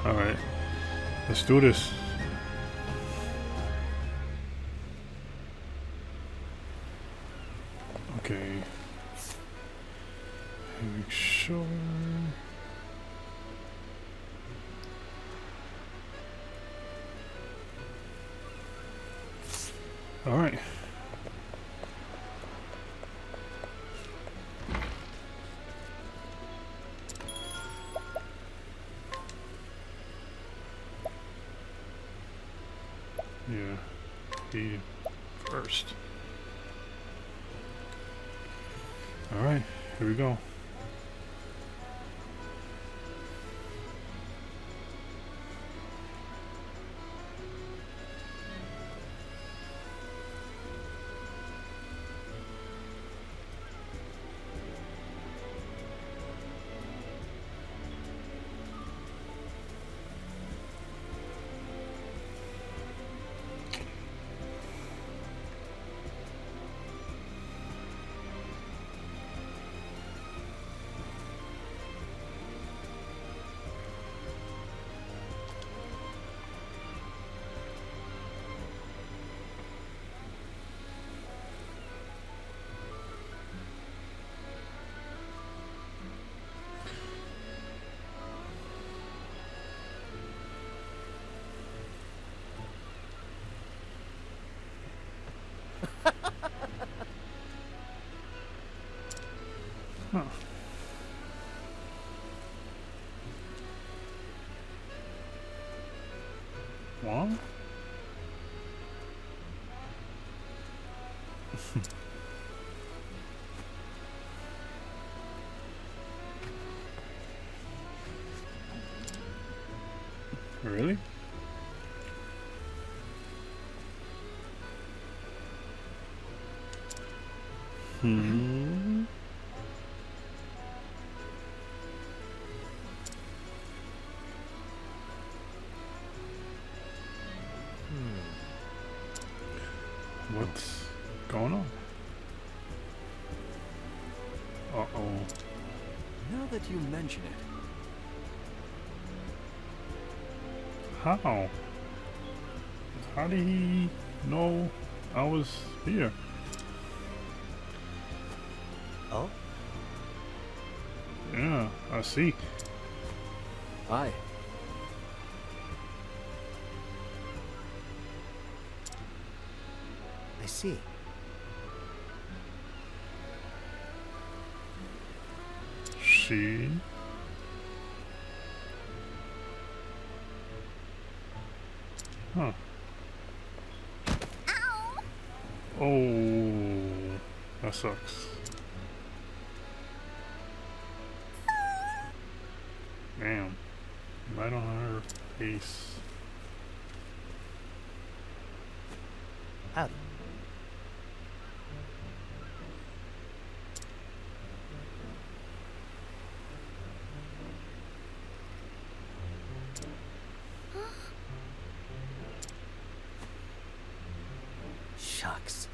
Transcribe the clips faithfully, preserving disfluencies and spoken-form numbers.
Alright. Let's do this. Okay. Make sure. Alright. Yeah, he first. Alright, here we go. Huh. What? Really? Hmm. What's going on? Uh-oh. Now that you mention it. How? How did he know I was here? Oh? Yeah, I see. Hi. I see. She. Huh. Ow. Oh, that sucks. Damn. Right on her face. Howdy. Shucks.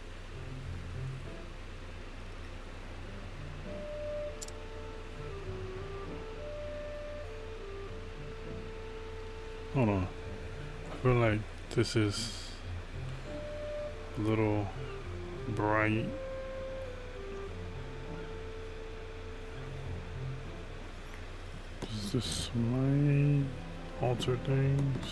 Hold on. I feel like this is a little bright. Does this might alter things?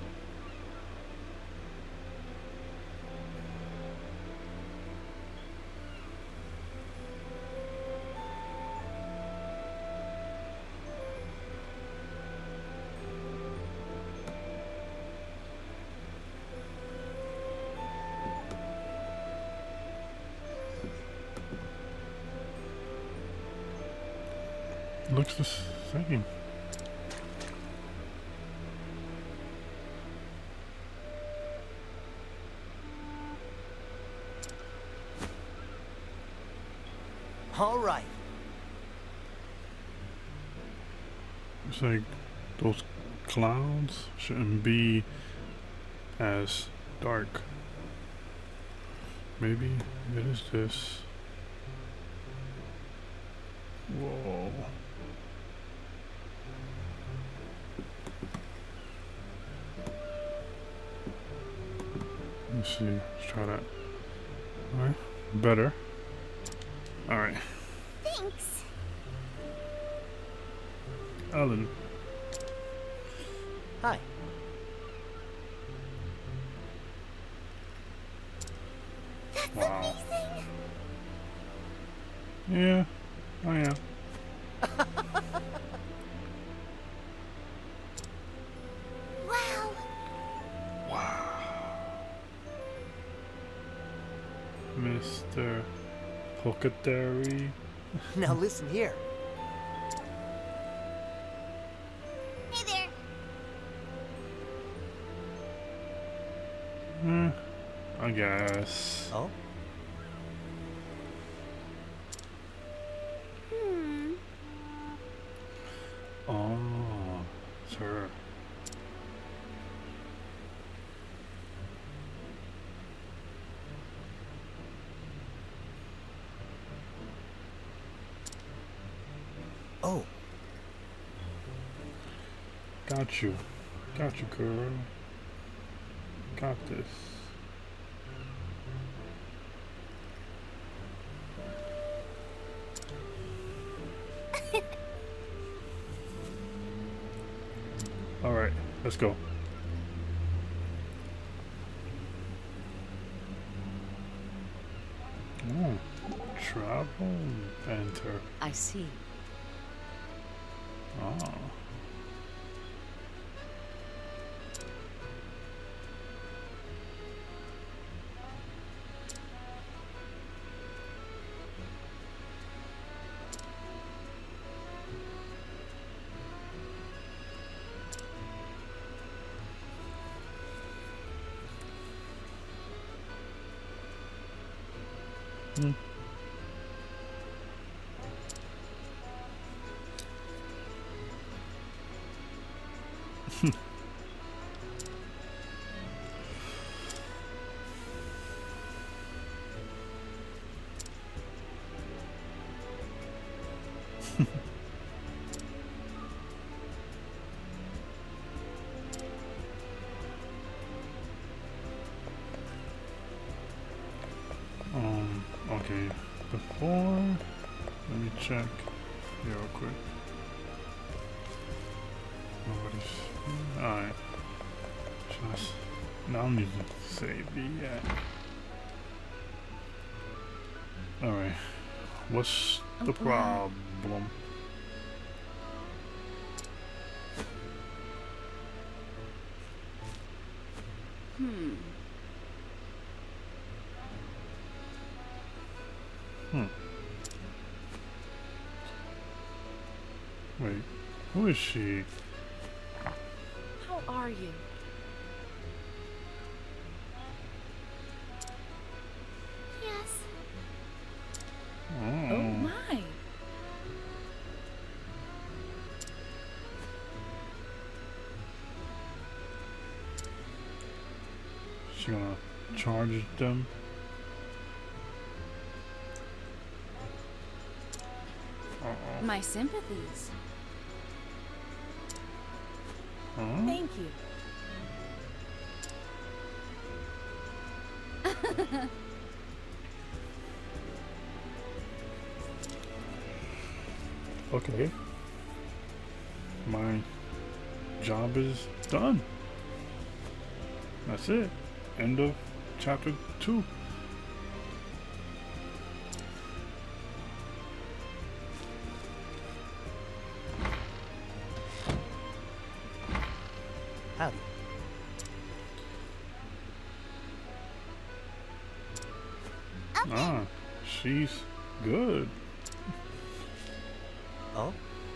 Looks the same. All right. It's like those clouds shouldn't be as dark. Maybe it is this. Whoa. see. Let's try that. Alright. Better. Alright. Thanks. Ellen. Hi. That's Wow. amazing. Yeah, I am. Wow. Wow. Mister Pocatary. Now listen here. Hey there. Hmm. I guess. Oh? Hmm. Oh, sir. Oh. Got you. Got you, girl. Got this. All right, let's go. Oh, travel enter. I see. Ah. Hmm. um, okay, before, let me check here real quick. Nobody's, alright. Just, now I need to save the, yeah. Alright, what's the Okay. problem? Hmm. Hmm. Wait, who is she? How are you? Yes. Oh, Oh my. she gonna charge them? Uh-oh. My sympathies. Huh? Thank you. Okay. My job is done. That's it. End of chapter two. Howdy. Ah, she's good. Oh?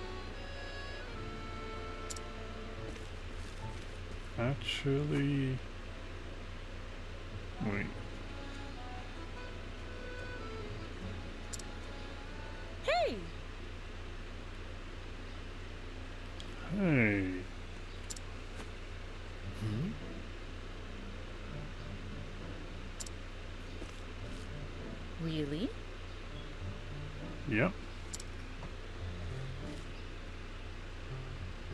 Actually, wait. Hey. Hey. Hmm? Really? Yep.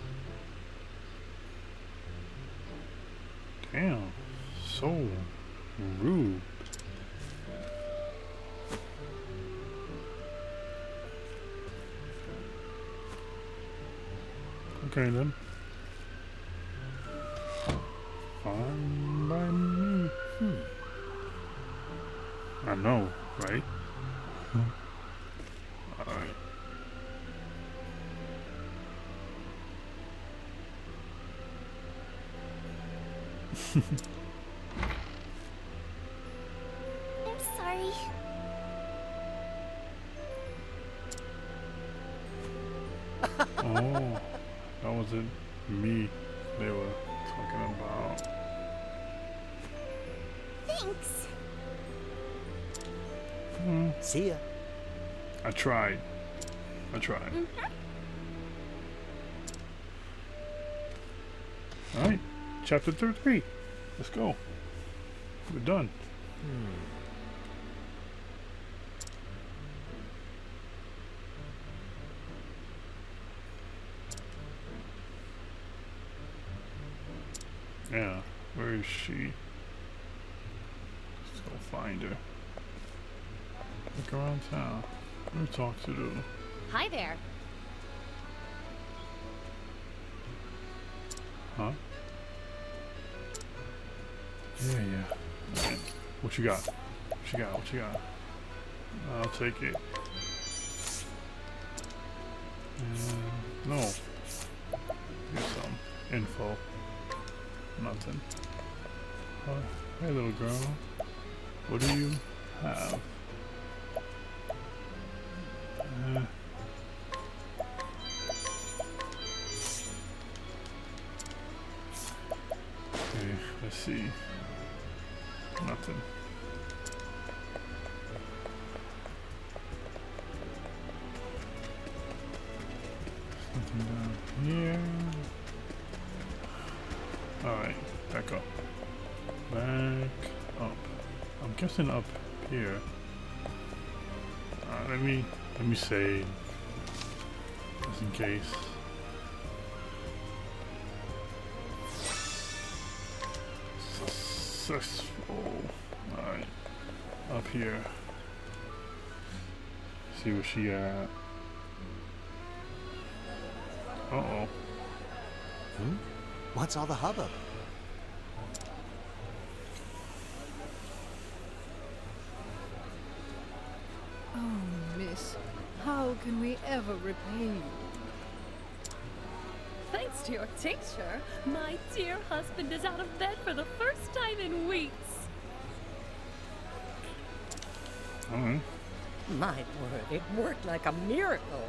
Damn. So Rude. Okay then. Fine by me. Hmm. I know, right? Alright. I'm sorry. Oh, that wasn't me they were talking about. Thanks. Hmm. See ya. I tried. I tried. Mm-hmm. Alright, chapter thirty-three. Let's go. We're done. Hmm. Yeah, where is she? Let's go find her. Look around town. Let me talk to the. Hi there. Huh? Yeah, yeah. Man, what you got? What you got? What you got? I'll take it. And no. Get some info. Nothing. Oh, hey, little girl. What do you have? Uh, okay, let's see. Nothing. Nothing down here. Alright, back up. Back up. I'm guessing up here. Uh, let me let me save just in case. Successful. Alright. Up here. See where she at. Uh oh. Hmm? What's all the hubbub? Oh, miss, how can we ever repay you? Thanks to your tincture, my dear husband is out of bed for the first time in weeks. Alright. My word, it worked like a miracle.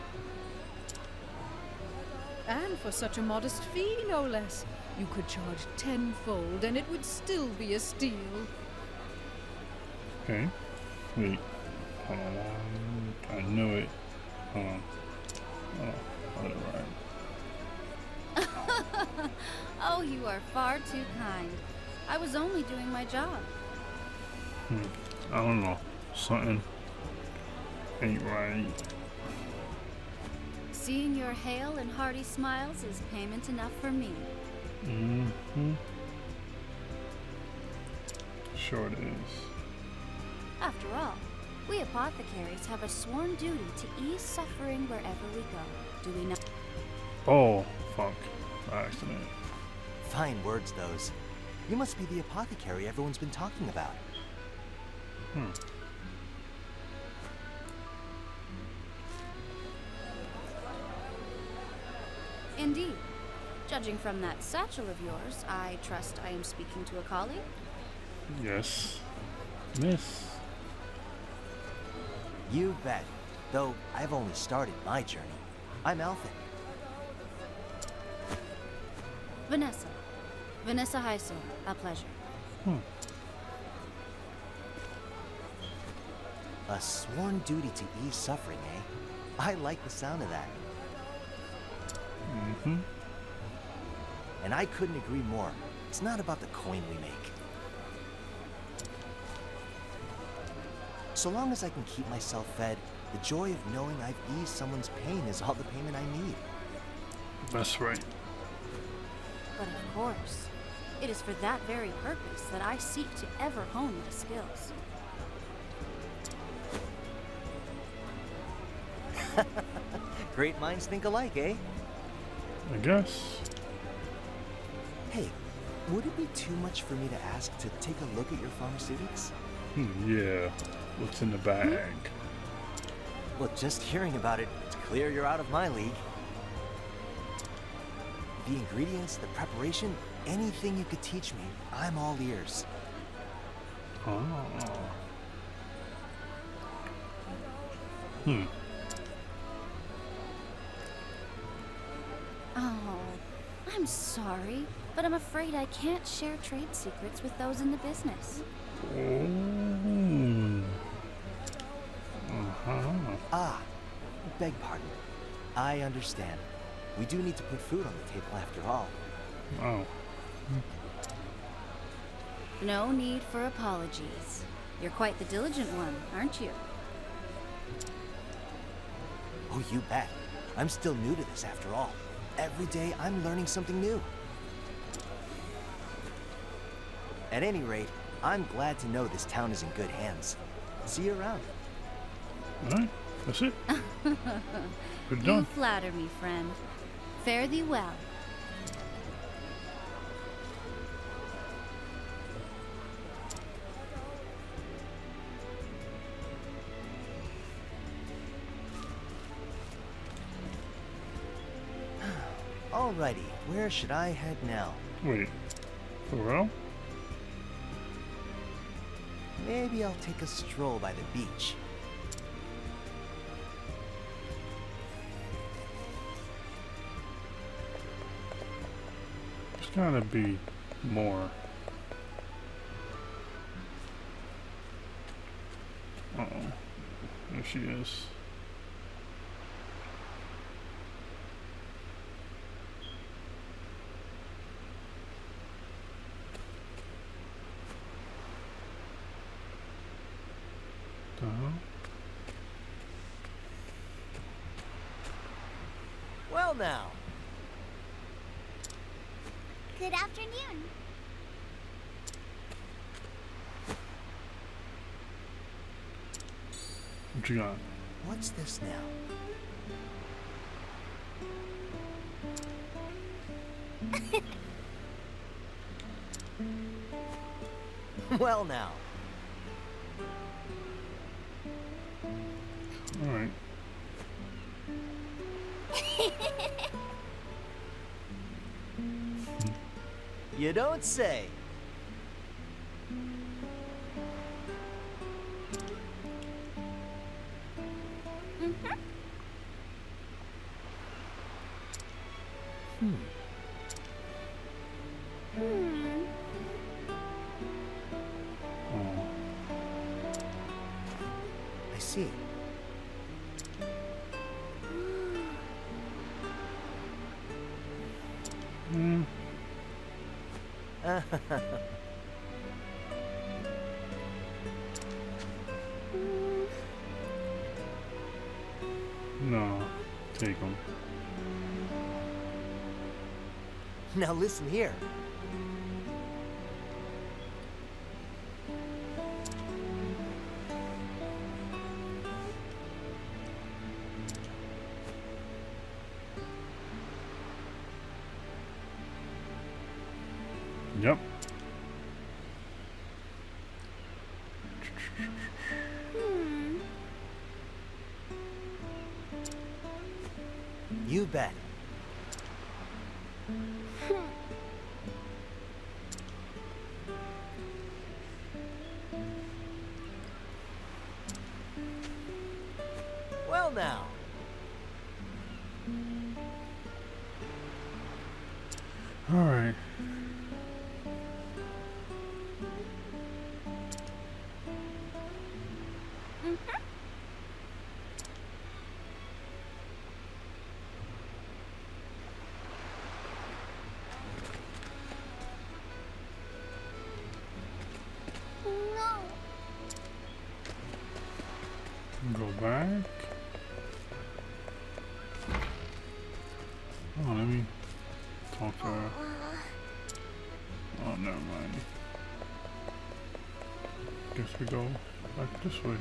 And for such a modest fee, no less. You could charge tenfold and it would still be a steal. Okay. Wait. Hold on. I know it. Hold on. Oh, got it right. Oh, you are far too kind. I was only doing my job. Hmm. I don't know. Something ain't right. Seeing your hale and hearty smiles is payment enough for me. Mm-hmm. Sure it is. After all, we apothecaries have a sworn duty to ease suffering wherever we go. Do we not? Oh, fuck. By accident. Fine words, those. You must be the apothecary everyone's been talking about. Hmm. Indeed. Judging from that satchel of yours, I trust I am speaking to a colleague. Yes. Miss. You bet. Though I've only started my journey. I'm Alfyn. Vanessa. Vanessa Heiso. A pleasure. Hmm. A sworn duty to ease suffering, eh? I like the sound of that. Mm-hmm. And I couldn't agree more. It's not about the coin we make. So long as I can keep myself fed, the joy of knowing I've eased someone's pain is all the payment I need. That's right. But of course, It is for that very purpose that I seek to ever hone my skills. Great minds think alike, eh? I guess. Hey, would it be too much for me to ask to take a look at your pharmaceutics? Hmm, yeah. What's in the bag? Well, just hearing about it, it's clear you're out of my league. The ingredients, the preparation, anything you could teach me, I'm all ears. Oh. Hmm. Oh, I'm sorry, but I'm afraid I can't share trade secrets with those in the business. Oh. Uh-huh. Ah, beg pardon. I understand. We do need to put food on the table after all. Oh. No need for apologies. You're quite the diligent one, aren't you? Oh, you bet. I'm still new to this after all. Every day I'm learning something new. At any rate, I'm glad to know this town is in good hands. See you around. Alright, that's it. We're You done. flatter me, friend. Fare thee well. Alrighty, where should I head now? Wait. For real? Maybe I'll take a stroll by the beach. There's gotta be more. Uh-oh. There she is. Uh-huh. Well now. Good afternoon. What you got? What's this now? Well now. Alright. You don't say. Hmm. Hmm. Oh. I see. Hmm. No. Take them. Now listen here. Yep. Hmm. You bet. Well now. Alright. No. Go back. Oh, let me talk to her. Oh, never mind. Guess we go back this way.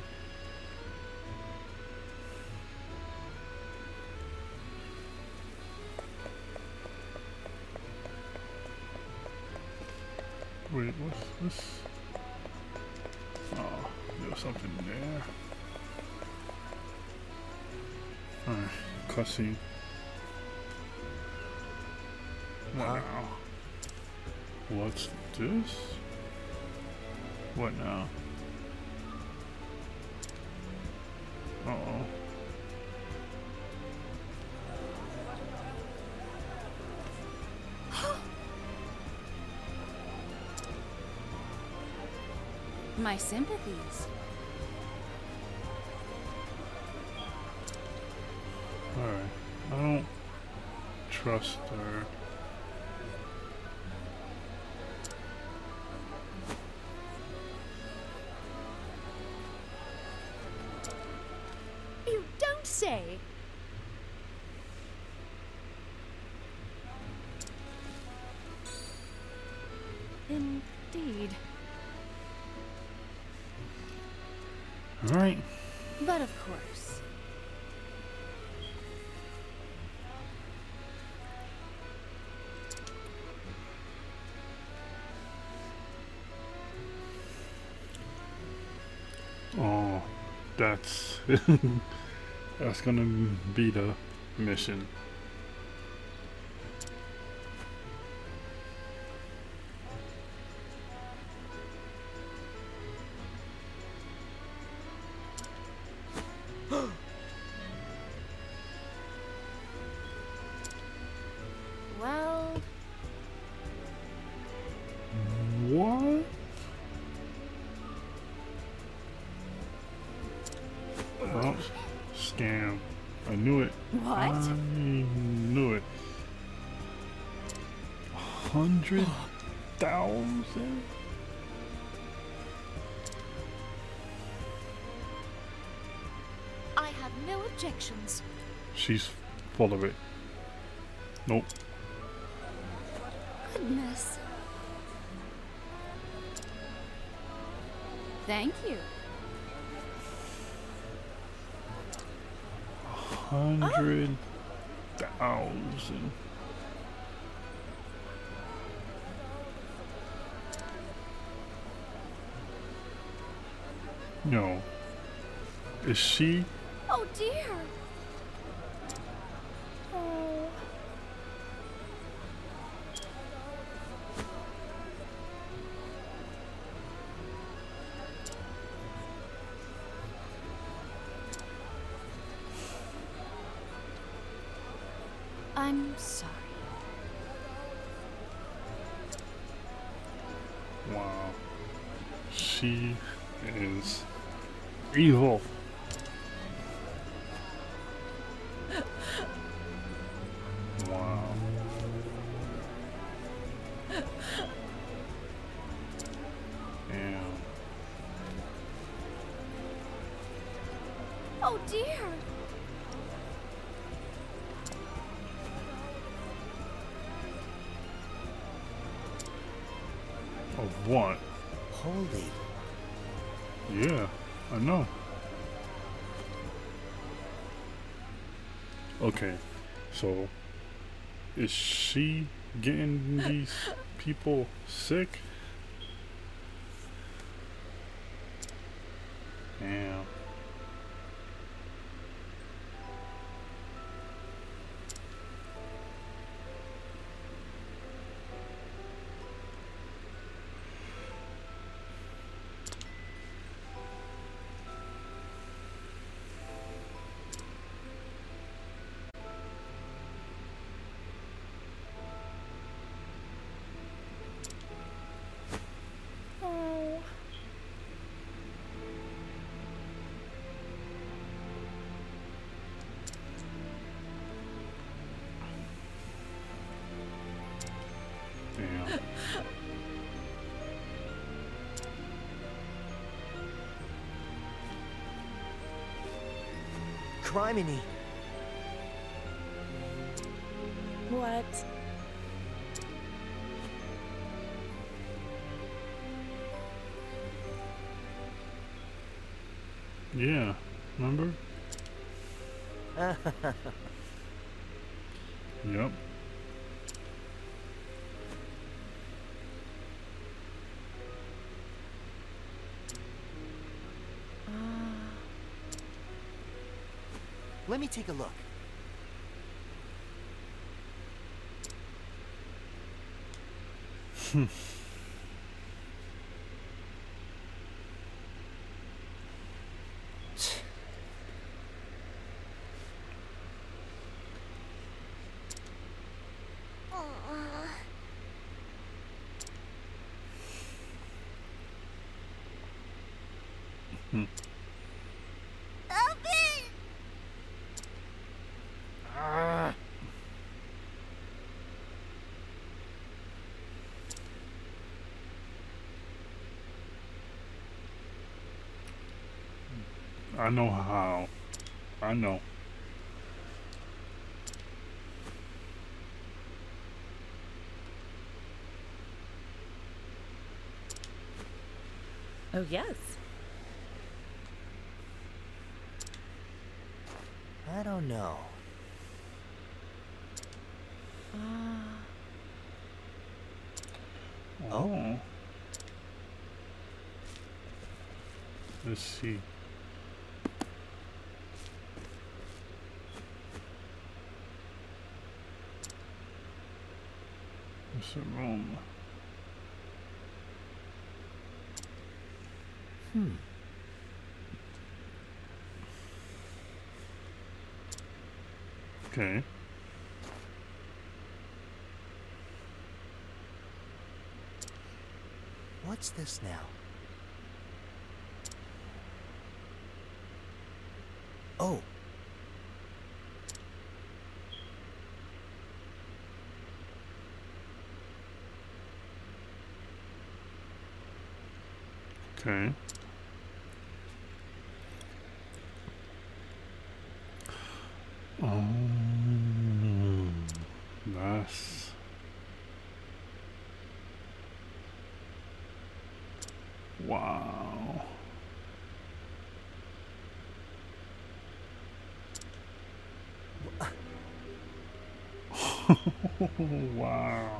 Wait, what's this? Oh, there's something there. Alright, cussing. Wow. What's this? What now? Uh-oh. My sympathies. Alright, I don't trust her. You don't say. Indeed. Alright. But of course. Oh, that's that's gonna be the mission. Well, What? Oh, scam. I knew it. what? I knew it. Hundred thousand? I have no objections. She's full of it. Nope. Goodness. Thank you. Hundred thousand. No. Is she? Oh dear. Oh. I'm sorry. Wow. She is evil. Wow. Damn. Oh dear. Of what? Holy. Yeah, I know. Okay, so is she getting these people sick? Damn. Oh. Damn. Criminy. What? Yeah, remember? Yep. Let me take a look. Hmm. Hmm. Alfyn! Ah. I know how. I know. Oh, yes. I don't know. Oh. Let's see. What's the room? Hmm. Okay. What's this now? Oh. Okay. Oh, nice. Wow. Wow.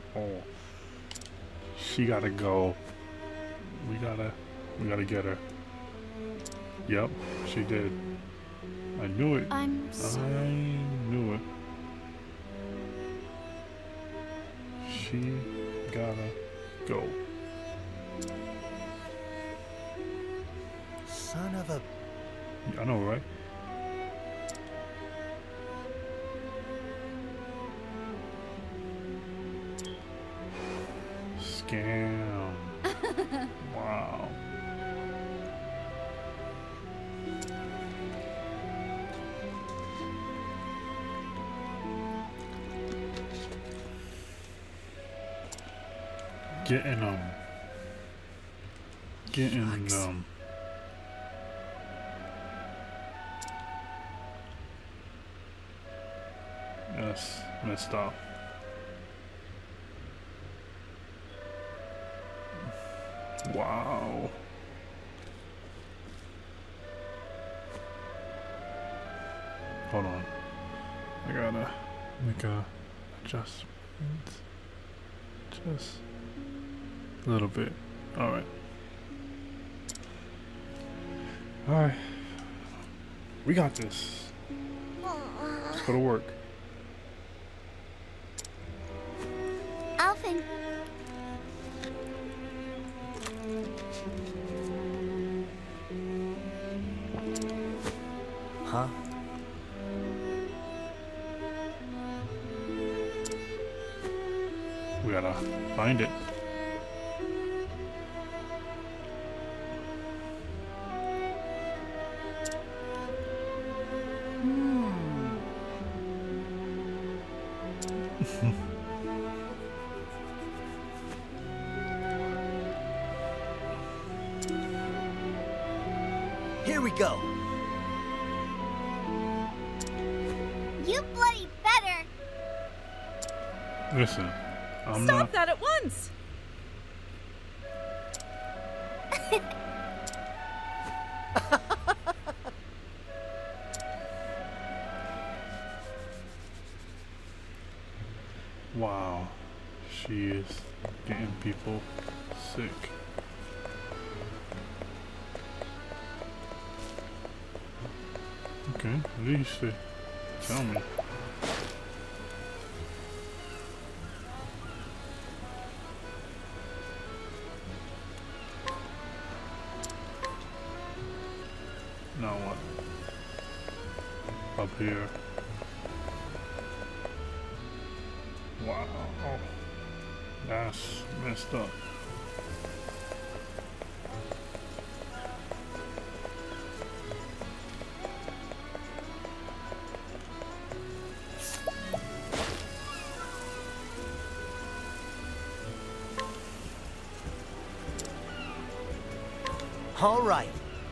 She gotta go. We gotta, we gotta get her. Yep, she did. I knew it. I'm I sorry. knew it. She gotta go. Son of a... I know, right? Scam. Wow. Getting them. Getting Shucks. them. Yes, messed up. Wow. Hold on. I gotta make a adjustment. Just a little bit. Alright. Alright. We got this. Let's go to work. Alfyn. Huh? We gotta find it. Here we go. You bloody better. Listen, I'm Stop not. that at once! Wow, she is getting people sick. Okay, at least they tell me. Now what? Up here. Wow, that's messed up. All right.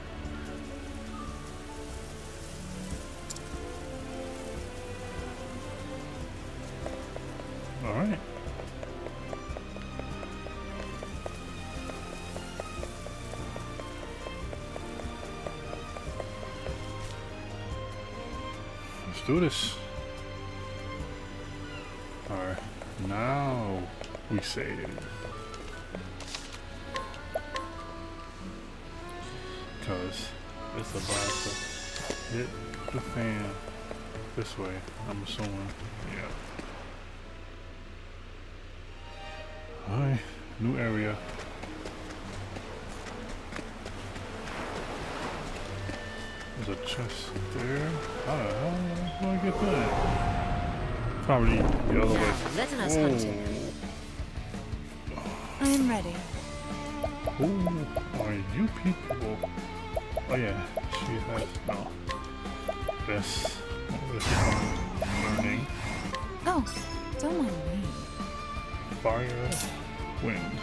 All right. Let's do this. All right. Now we save. Because it's about to hit the fan this way, I'm assuming. Yeah. Alright, new area. There's a chest there. How the hell do I get that? Probably the other way. Let us Oh. hunt him. I am ready. Who are you people? Oh yeah, she has no. This, this is learning. Oh, don't mind me. Fire, wind.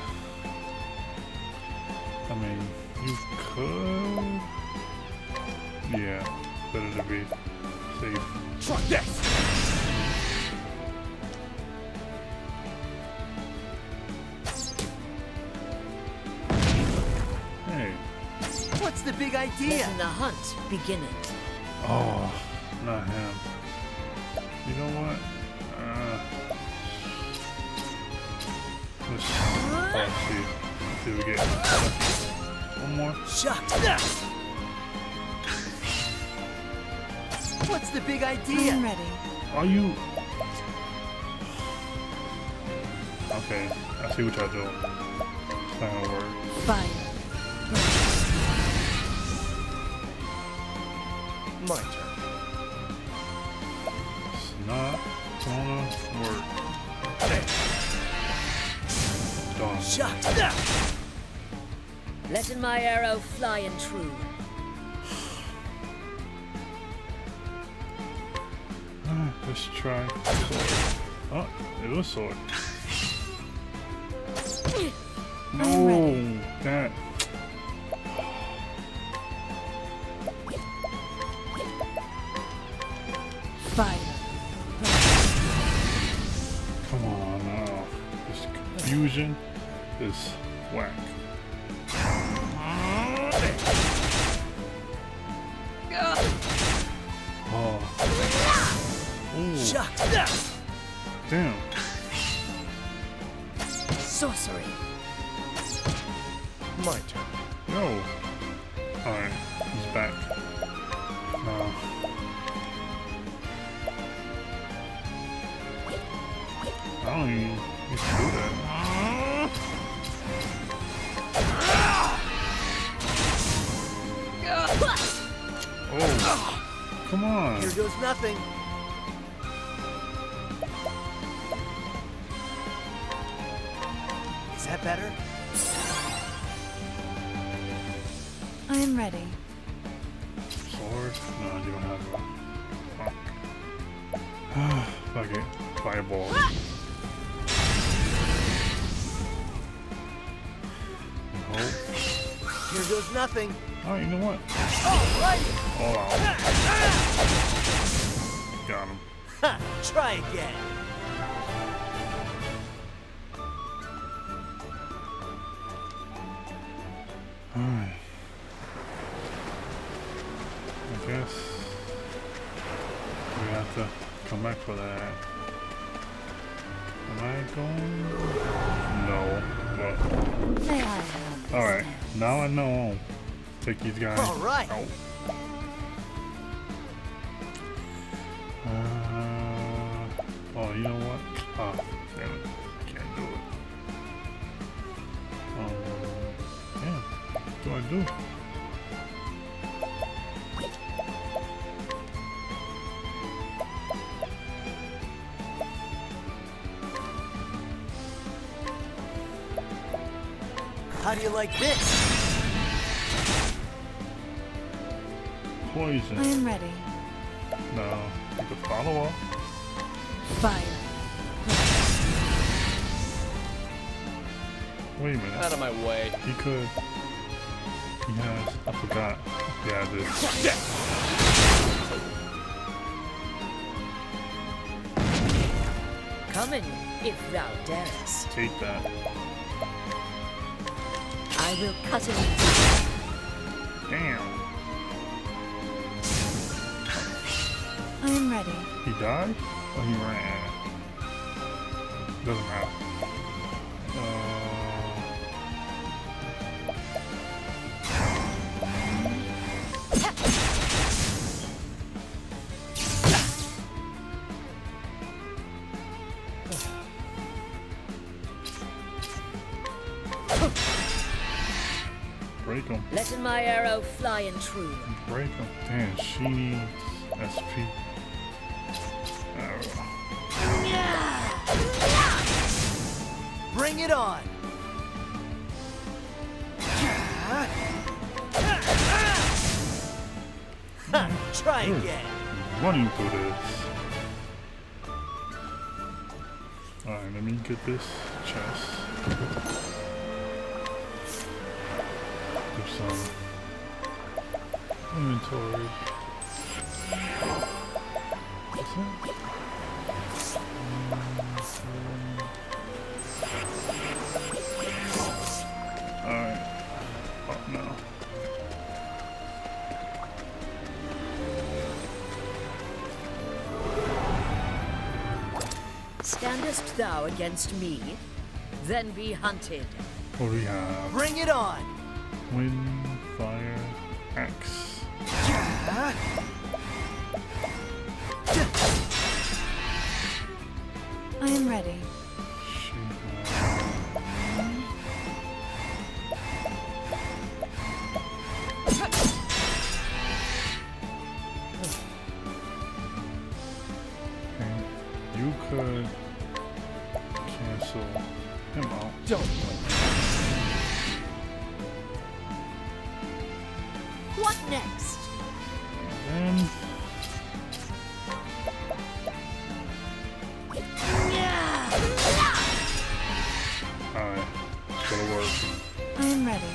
I mean, you could. Yeah, better to be safe. Try this. Hey. What's the big idea? Letting the hunt begin it. Oh, not him. You know what? Uh, let's oh, see. See if we get one more. Shucks. What's the big I idea? am ready. Are you? Okay, I see what y'all doing. It's not gonna work. Fire. My turn. It's not gonna work. Done. Shucks. Letting my arrow fly and true. Alright, let's try sword. Oh, it was sword. No, that. Fire. Come on now. This confusion is whack. Oh. Ooh, Shucks. damn. Sorcery. My turn. No. Alright, he's back. No. I don't even used to do that. Oh, come on. Here goes nothing. Is that better? I am ready. Sword? No, you don't have one. Fuck. Fuck it. Fireball. Nope. Here goes nothing. Alright, you know what? All right. All out. Got him. Ha, try again. Alright. I guess we have to come back for that. going? No. But May I have all right. Now I know. Take these guys. All right. out. Uh, oh, you know what? Ah, damn it. Can't do it. Um, yeah. What do I do? How do you like this? Poison. I am ready. No. You could follow up. Fire. Wait a minute. Out of my way. He could. He has. I forgot. Yeah, this. Come in, if thou darest. Take that. I will cut him. Damn. I am ready. He died? Or he ran? Doesn't matter. Uh, break him. Letting my arrow fly and true. Break him. Damn, she needs S P. Arrow. Bring it on. Ha, try Ooh. again. Running through this. Alright, let me get this chest. Do some inventory. What's that? Alright. Oh no. Standest thou against me? Then be hunted. What do we have? Bring it on. Wind, fire, axe. I am ready. She has... Okay. You could cancel him out. Don't. What next? Then alright, it's gonna work. I am ready.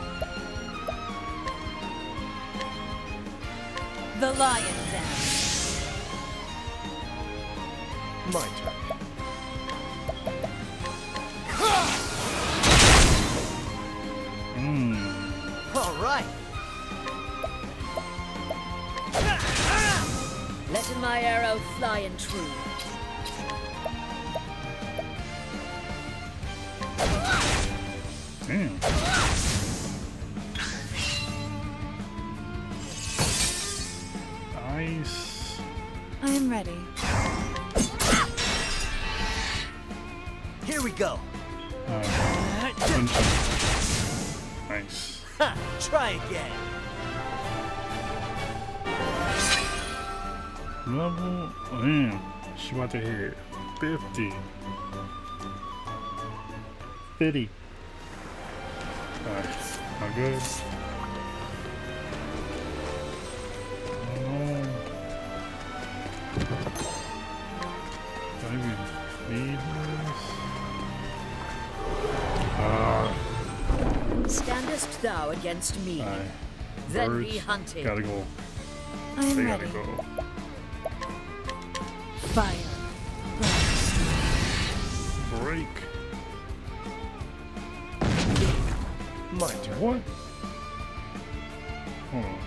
The lion, then. My turn. Mmm. All right. Letting my arrow fly and true. Damn. Nice. I am ready. Here we go. Uh, punch him. Nice. Ha, try again. Level. Oh, damn. She about to hit fifty. fifty. Alright. Not good. Oh no. Do I even need this? Uh, Standest thou against me? Alright. Then Birds be hunted. gotta go. I am They ready. gotta go. Fire. Break. My turn. What? Hold on.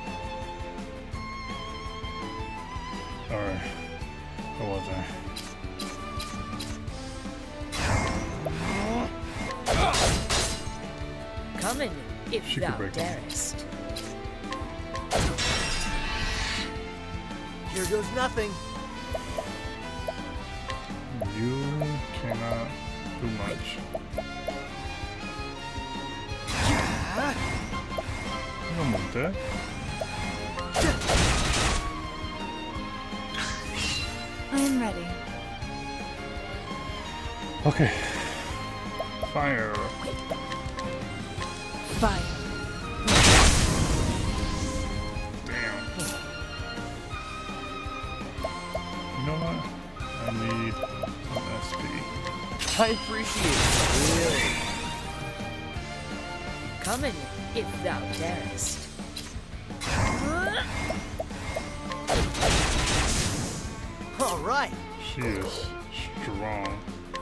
Alright. What was I? if she thou could break them. darest. Here goes nothing. You cannot do much. You don't want that. I am ready. Okay. Fire. Fire. Damn. You know what? I need some S P. I appreciate it. Really. Come in if thou darest. All right. She is strong.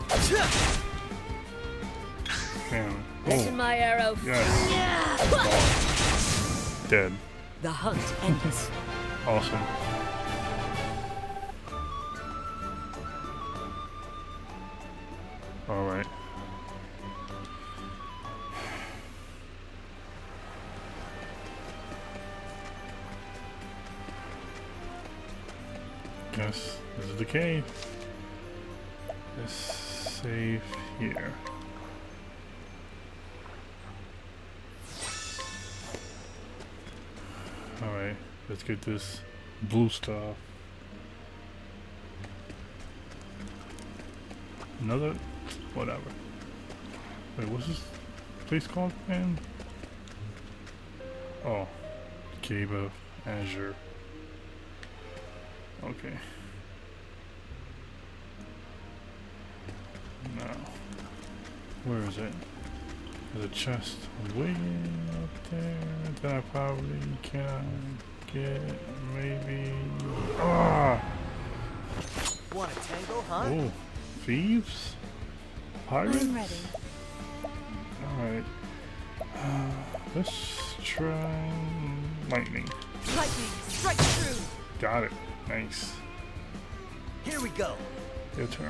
Damn. Let Oh, my arrow yes. Gone. Dead. The hunt endeth. Awesome. Alright. Guess this is the cave. Let's save here. Alright, let's get this blue stuff. Another, whatever. Wait, what's this place called, man? Oh, Cave of Azure. Okay. Now, where is it? There's a chest way up there that I probably cannot get. Maybe. Ah! Want a tango, huh? Oh, thieves? Pirates? I'm ready. Alright. Uh, let's try lightning. Lightning, strike true. Got it. Nice. Here we go. Your turn.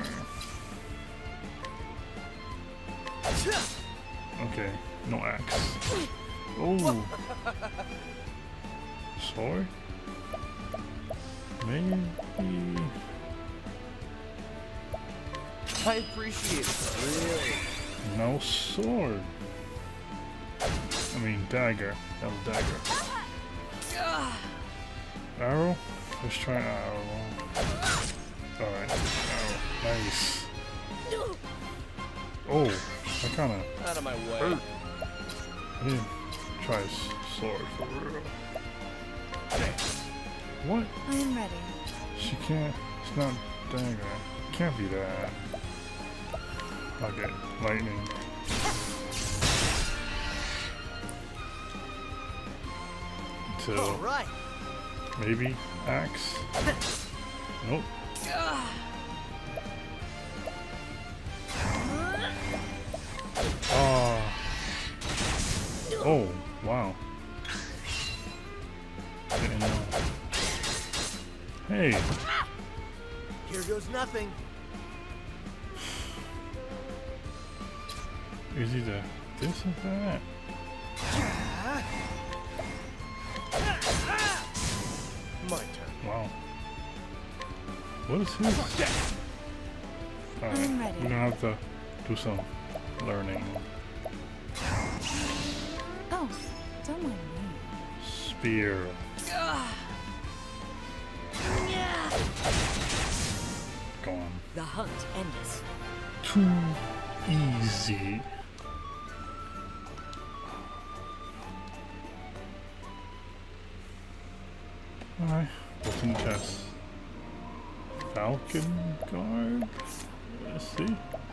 Okay, no axe. Oh. Sword? Maybe. I appreciate it. Really. No sword. I mean dagger. That was dagger. Arrow? Let's try an arrow. Alright, arrow. Nice. Oh, that kinda Out of my way. hurt. I didn't try s- sword for real. What? I am ready. She can't. It's not dagger. Can't be that. Okay, lightning. Until All right. maybe axe. Nope. Oh. Oh, wow. Didn't know. Hey. Here goes nothing. Is either this or that? My turn. Wow. What is his? Alright, I'm ready. we're gonna have to do some learning. Oh, don't mind me. Spear. Gone. The hunt endeth. Too easy. Alright, what's in the chest? Falcon guard? Let's see.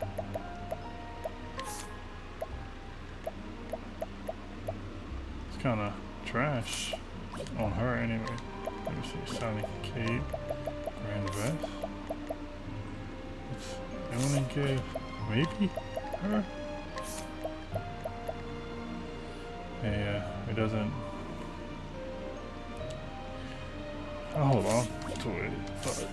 It's kinda trash on her anyway. Let me see, Sonic Cape, Grand Vest. It's, I only gave maybe her? Yeah, it doesn't. I'll hold on to it, but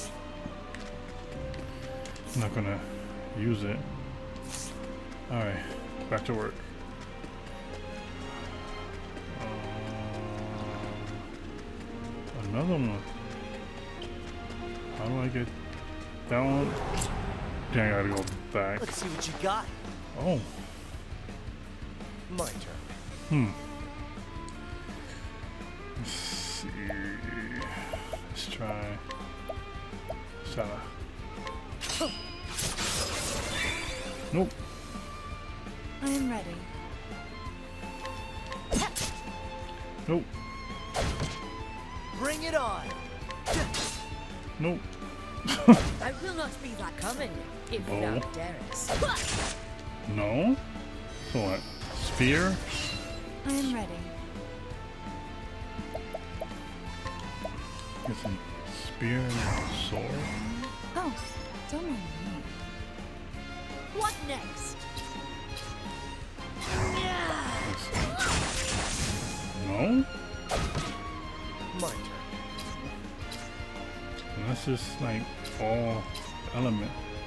I'm not gonna use it. Alright, back to work. another one. How do I get that one? Dang, I gotta go back. Let's see what you got. Oh. My turn. Hmm. Let's see. Let's try. Shalla. Nope. I am ready. Nope. Bring it on. Nope. I will not be that coming, if Oh. thou darest. No? So what? Spear? I am ready. Get some spear and sword? Oh, don't mind me. What next? Let's see. No? My turn. And that's just like all element.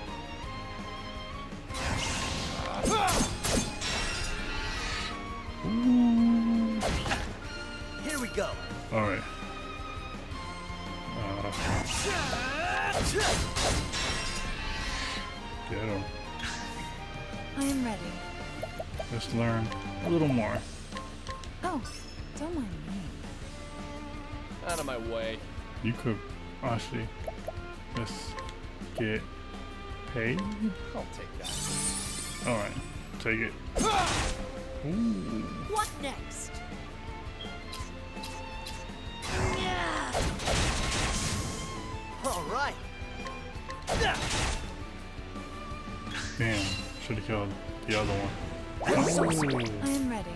Ooh. Here we go. Alright. Uh, get him. I am ready. Let's learn a little more. Oh, don't mind me. Out of my way. You could honestly let's get paid. I'll take that. Alright, take it. Ooh. What next? All right. Damn, should have killed the other one. I am ready.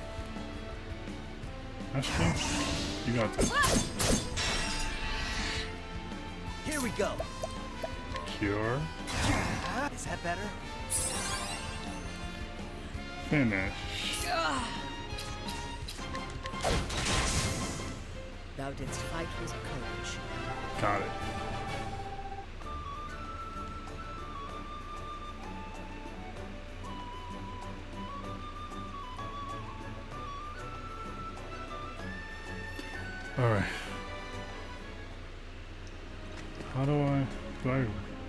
Ashley, you got this. Here we go. Cure. Is that better? Finish. Thou didst fight with courage. Got it. Alright. How do I do I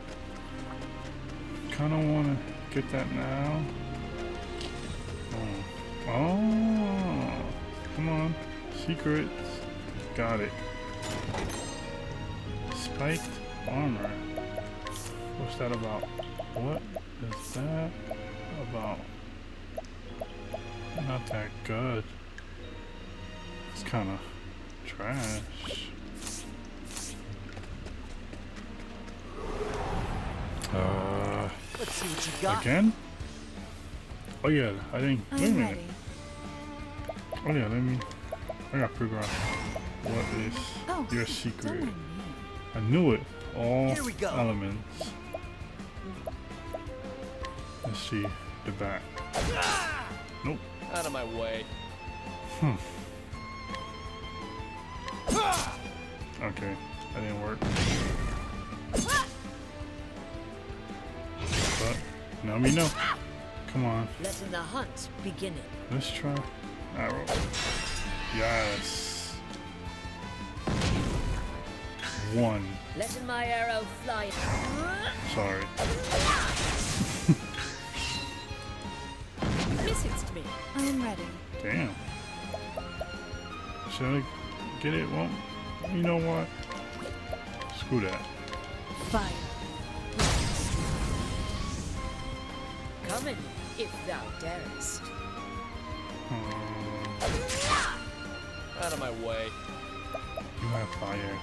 kinda wanna get that now? Oh. Oh, come on. Secrets. Got it. Spiked armor. What's that about? What is that about? Not that good. It's kinda trash. Uh, Let's see what you got. again? Oh yeah, I think. I Wait a am minute. ready. Oh yeah, let me. I gotta figure out what is Oh, your don't secret. mind me. I knew it. All Here we go. elements. Let's see the back. Nope. Out of my way. Hmm. Okay, that didn't work. But now we know. Come on, Letting the hunt begin. let's try arrow. Yes. One. Letting my arrow fly. Sorry. Listens to me. I am ready. Damn. Should I get it? Well, you know what? Screw that. Fire. Coming, if thou darest. Um, Out of my way. you have fire.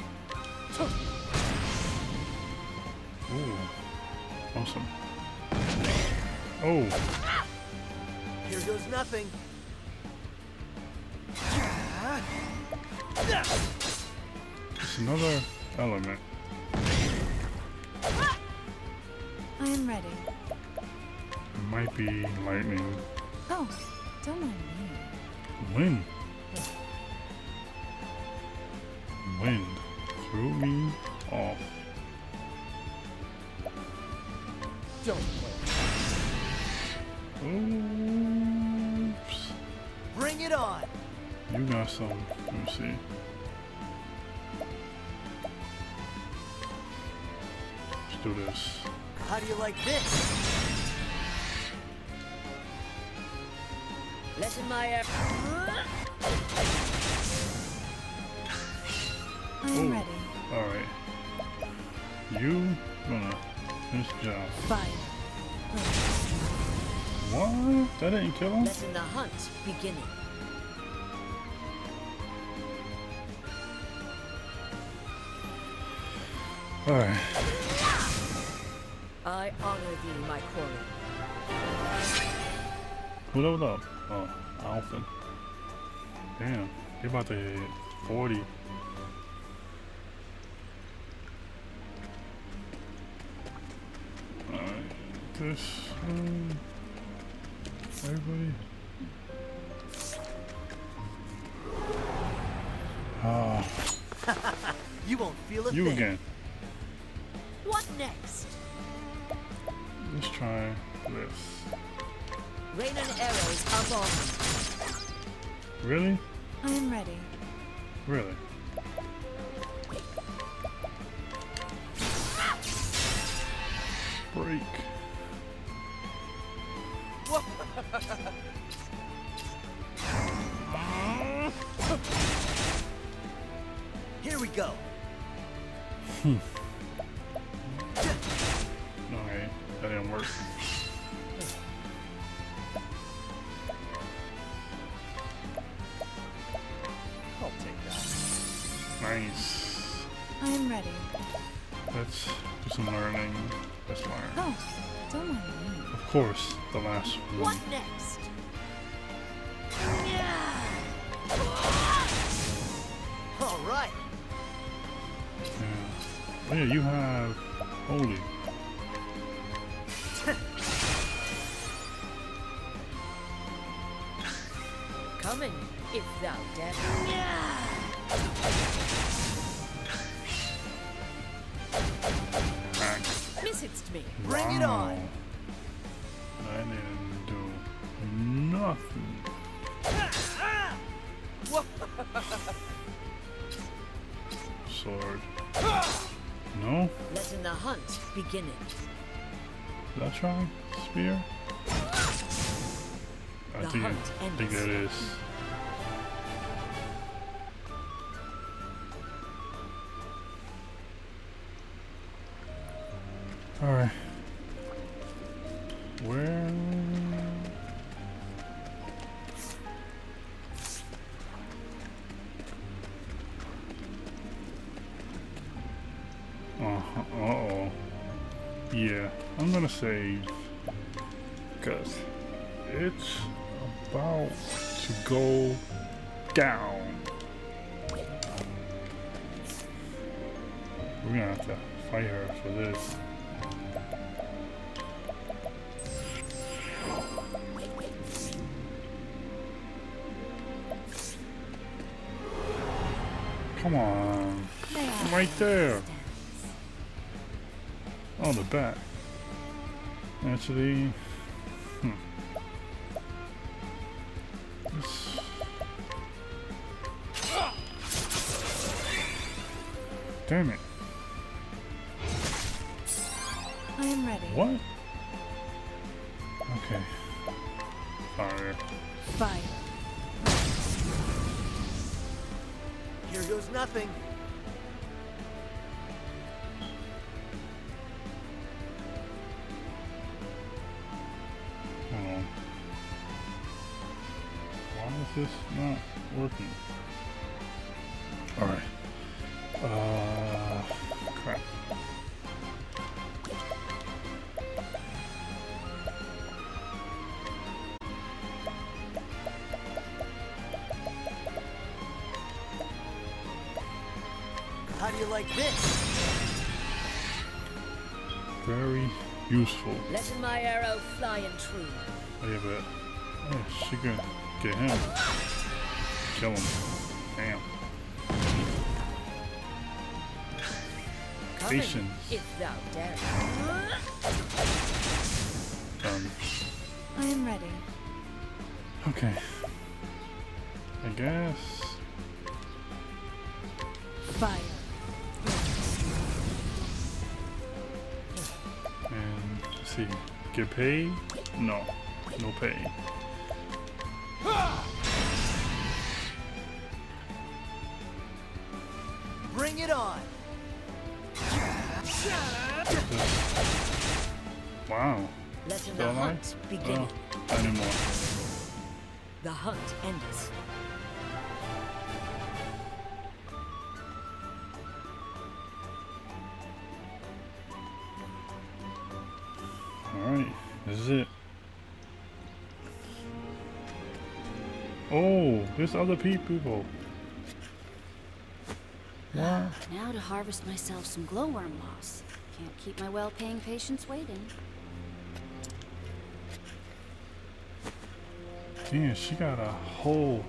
Ooh. Awesome. Oh. Here goes nothing. It's another element. I am ready. It might be lightning. Oh, don't mind me. Wind. Wind threw me off. Don't play. Oops. Bring it on. You got some. Let me see. do this. How do you like this? Lessen my air. I'm ready. Alright. You gonna finish the job. Fine. What? That didn't kill him? Lessen the hunt beginning. Alright. I honor thee, my quarry. Who leveled up? Oh, Alfyn. Damn. They about to hit forty. Alright. This. Um, everybody. Ah. You won't feel a You thing. again. What next? Let's try this. Rain and arrows above. Really? I am ready. Really? Break. Here we go. Hmm. Okay, that didn't work. I'll take that. Nice. I am ready. Let's do some learning. Let's learn. Oh, don't mind me. Of course, the last one. What next? All right. Yeah. Oh yeah, you have holy. Coming, if thou dare. Back. Missed me. Bring it Wow. on. I didn't do nothing. Sword. No? Letting the hunt beginning. Did I try spear? I The think, hunt I think ends. that is. Alright. Where? Uh-huh. Uh-oh. Yeah, I'm gonna save. Because it's about to go down. We're gonna have to fight her for this. Come on. I'm right there. Oh, the back. Actually, hmm. This. Damn it. I am ready. What? Okay. Fire. Fire. Here goes nothing. Hold on. Why is this not working? Alright. Uh, crap. How do you like this? Very useful. Letting my arrow fly and true. Oh, yeah, but oh, she can get him. Kill him. Damn. Coming, Patience. if thou dare. Done. I am ready. Okay. I guess. Fire. see. Get paid? No. No pay. Bring it on. Wow. Let the Still alive? hunt begin. Oh, anymore. The hunt endeth. Alright, this is it. Oh, there's other people. What? Now to harvest myself some glowworm moss. Can't keep my well-paying patients waiting. Damn, she got a whole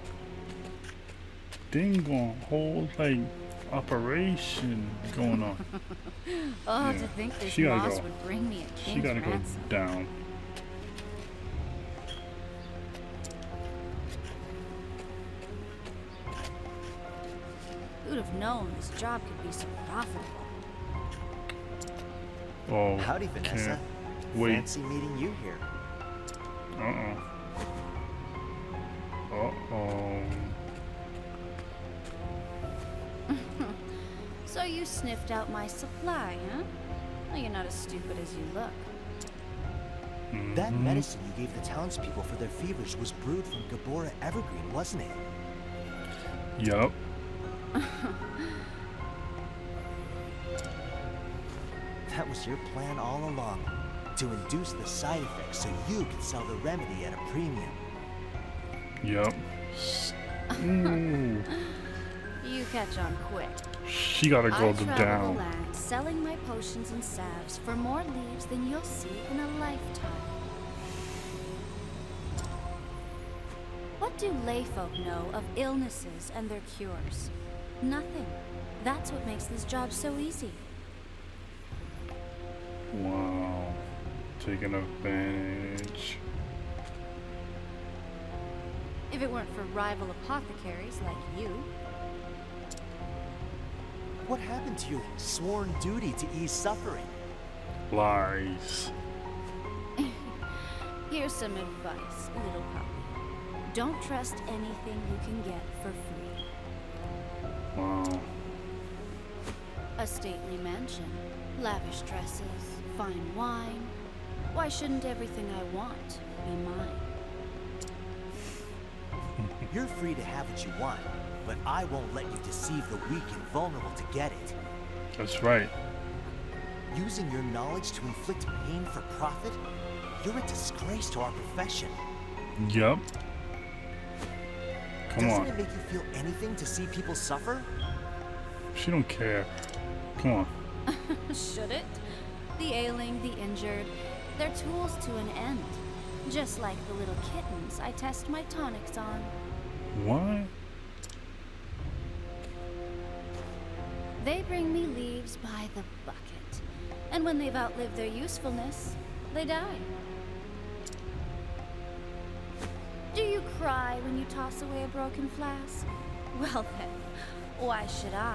thing going, whole like operation going on. Oh, Yeah, to think this she gotta moss go. would bring me a She king's gotta go ransom. down. Who'd have known this job could be so profitable? Oh, Howdy, Vanessa. can't wait. Fancy meeting you here. Uh-uh. Uh-oh. So you sniffed out my supply, huh? Well, you're not as stupid as you look. That Mhm. medicine you gave the townspeople for their fevers was brewed from Gabora Evergreen, wasn't it? Yup. That was your plan all along. To induce the side effects so you could sell the remedy at a premium. Yup. Ooh. You catch on quick. She gotta I go travel the down. land selling my potions and salves for more leaves than you'll see in a lifetime. What do layfolk know of illnesses and their cures? Nothing. That's what makes this job so easy. Wow. Taking advantage. If it weren't for rival apothecaries like you. What happened to your sworn duty to ease suffering? Lies. Here's some advice, little puppy. Don't trust anything you can get for free. Wow. A stately mansion, lavish dresses, fine wine. Why shouldn't everything I want be mine? You're free to have what you want, but I won't let you deceive the weak and vulnerable to get it. That's right. Using your knowledge to inflict pain for profit? You're a disgrace to our profession. Yup. Come Doesn't on. it make you feel anything to see people suffer? She don't care. Come on. Should it? The ailing, the injured, they're tools to an end. Just like the little kittens I test my tonics on. What? They bring me leaves by the bucket. And when they've outlived their usefulness, they die. Do you cry when you toss away a broken flask? Well then, why should I?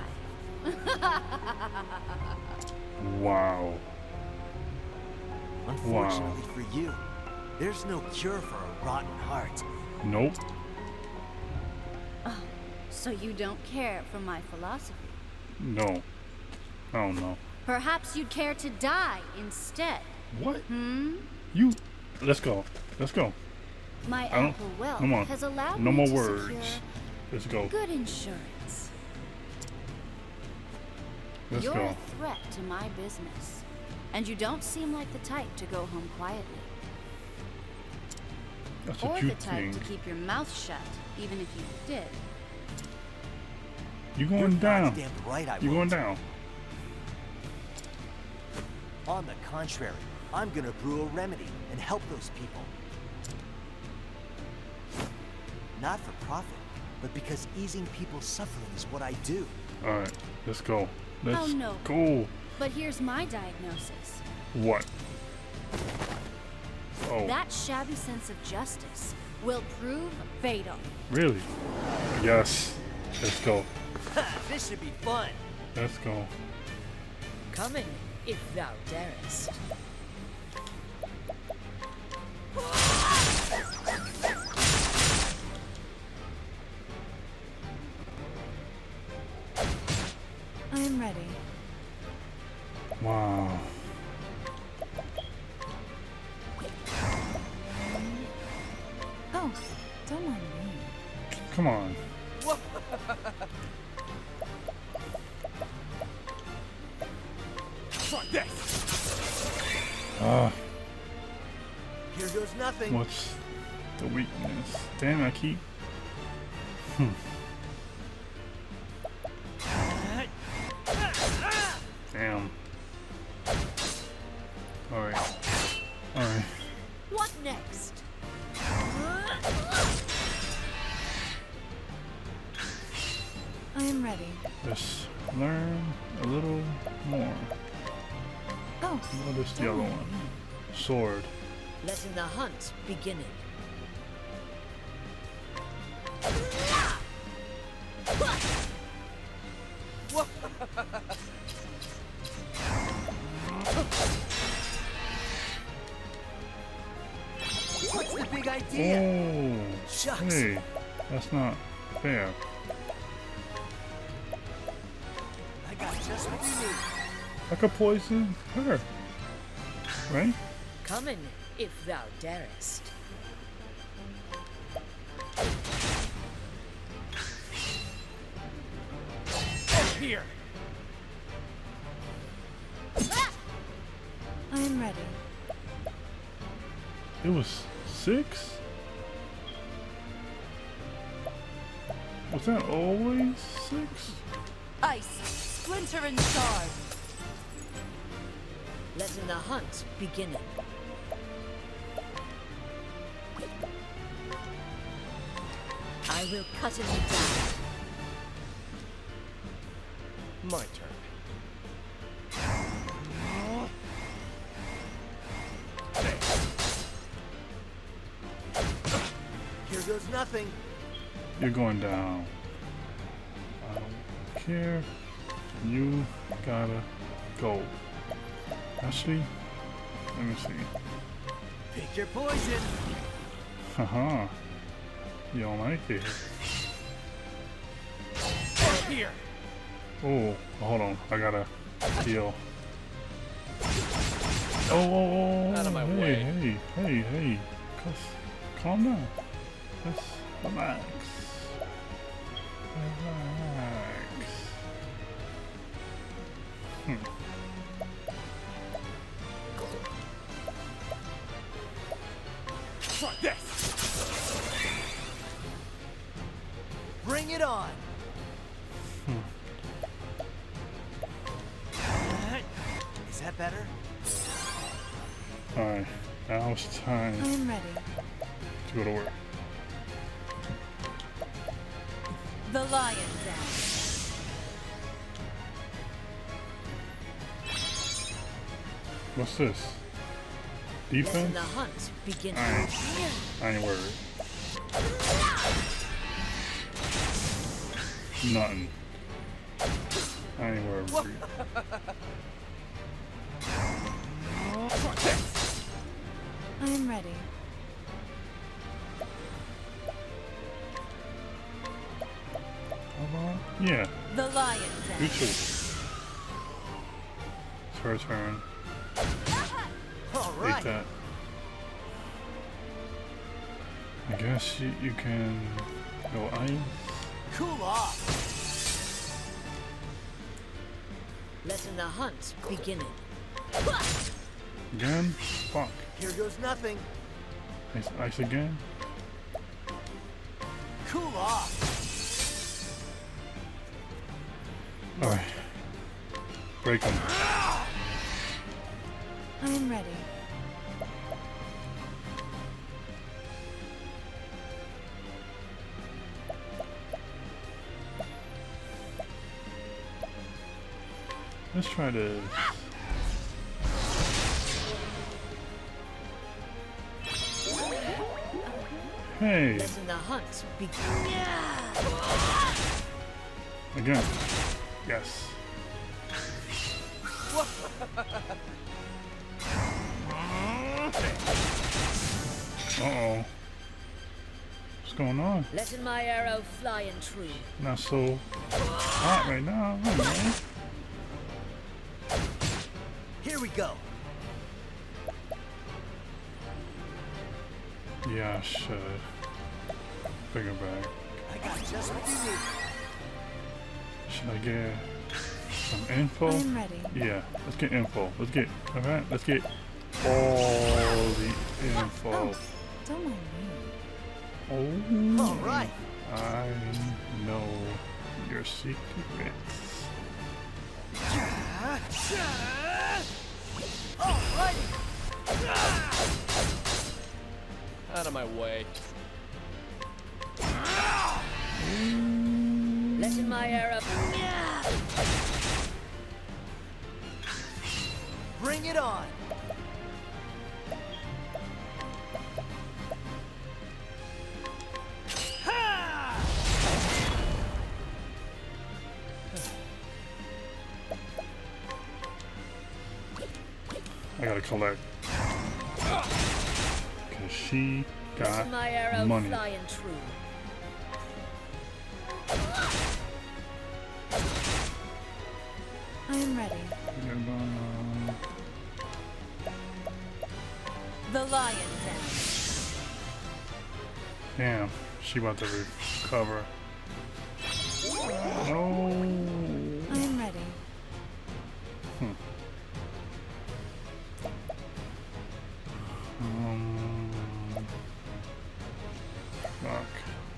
Wow. Unfortunately for you, there's no cure for a rotten heart. Nope. Oh, so you don't care for my philosophy? No. I don't know. Perhaps you'd care to die instead. What? Hmm? You. Let's go. Let's go. My I don't. ample wealth Come on. has allowed No me more to words. secure Let's go. good insurance. Let's You're go. a threat to my business, and you don't seem like the type to go home quietly. That's Or what you the type think. to keep your mouth shut, even if you did. You You're going down. goddamn right I You going won't. down. On the contrary, I'm gonna brew a remedy and help those people. Not for profit, but because easing people's suffering is what I do. Alright. Let's go. Let's Oh, no. go. But here's my diagnosis. What? Oh. That shabby sense of justice will prove fatal. Really? Yes. Let's go. This should be fun. Let's go. Come in, if thou darest. I am ready. Wow. Oh, don't mind me. Come on. Ah, Here goes nothing. what's the weakness? Damn, I keep. Hmm. Damn. Alright. Alright. What next? I am ready. Just learn a little more. Oh, What is the don't other mind one? me. Sword. Letting the hunt begin. What's the big idea? Oh, Shucks. hey, that's not fair. I got just what you need. I could poison her, right? Come in, if thou darest. Here. I am ready. It was six? Was that always six? Ice, splinter and shard. Letting the hunt begin. I will cut him down. My turn. Here goes nothing. You're going down. I don't care. You gotta go. Actually, let me see. Pick your poison. Haha. You don't like it. Here. Oh, hold on. I gotta heal. Oh, oh, oh, Out of my hey, way. hey, hey, hey. Cus- calm down. Just relax. Relax. Hmm. Try this. Bring it on. Is that better? Alright, now it's time I am ready. to go to work. The lion dance. What's this? Letting Defense? the hunt begin. Alright, I ain't worried. Nothing. I ain't worried. Try this. I am ready. How about? Yeah, The lion you dance. too. It's her turn. All Take right. that. I guess you, you can go ice. Cool off. Letting the hunt begin. Again? Fuck. Here goes nothing. Ice, ice again? Cool off. Alright. Break him. I am ready. Let's try this. Hey, Letting the hunt begin. again. Yes. Uh-oh. What's going on? Letting my arrow fly and true. Not so hot right now, huh, man. Here we go. Yeah, I should. Bring her back. I got just what you need. Should I get some info? I'm ready. Yeah, let's get info. Let's get, alright, let's get all the info. Oh, don't mind me. Oh, All right. I know your secrets. Alrighty. Out of my way. Letting my arrow. Bring it on. I gotta collect. Cause she got Letting my arrow money. fly and true. I am ready. And, uh, The lion dance. damn, she about to recover. No. I am ready. Hmm. Um. Fuck.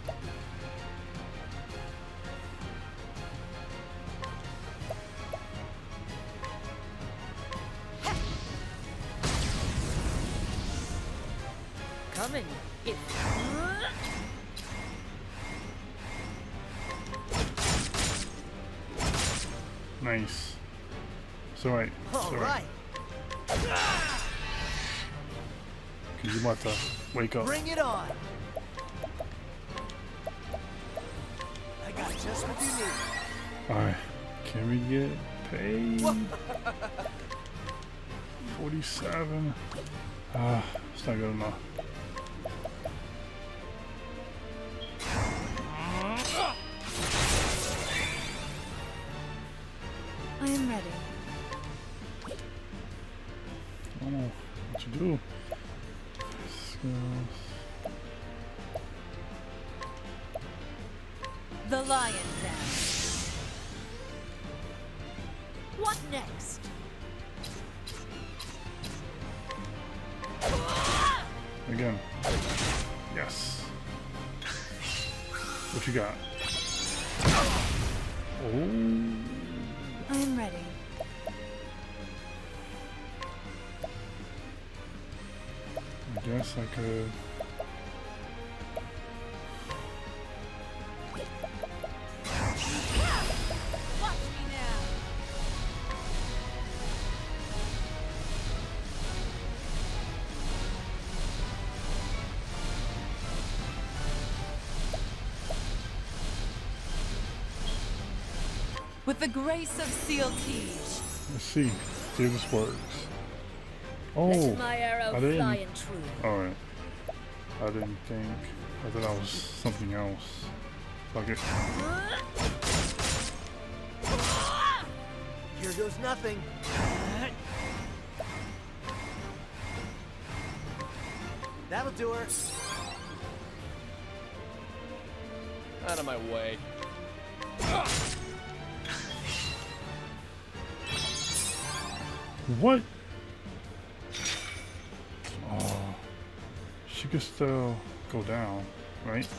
Coming. If. Nice. So right. All So right. Cause you about to wake up. Bring it on. I got just what you need. Alright. Can we get paid? forty-seven. Ah, it's not good enough. I am ready. I don't know what you do. Skills. The lion dance. What next? Again. Yes. What you got? Oh. I am ready. I guess I could. Watch me now. With the grace of Seal Tige. Let's see. See if this works. Oh. Letting my arrow I didn't. fly and true. Alright. I didn't think. I thought that was something else. Fuck it. Here goes nothing. That'll do her. Out of my way. What? Oh. She could still go down, right?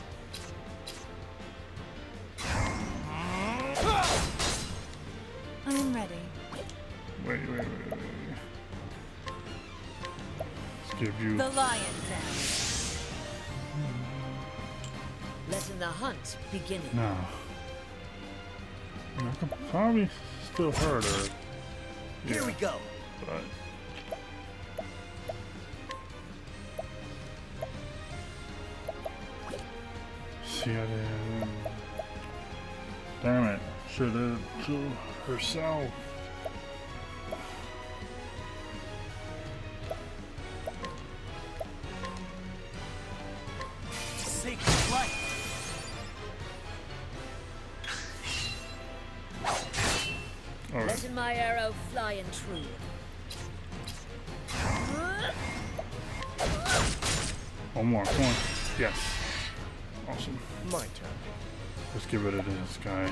I am ready. Wait, wait, wait, wait. Let's give you. The lion dance. Letting the hunt begin. No. I could probably still hurt her. Here Yeah, we go. but. See, I didn't. Damn it. Should have to herself. my arrow flying true. One more. Come on. Yes. Awesome. My turn. Let's get rid of this guy.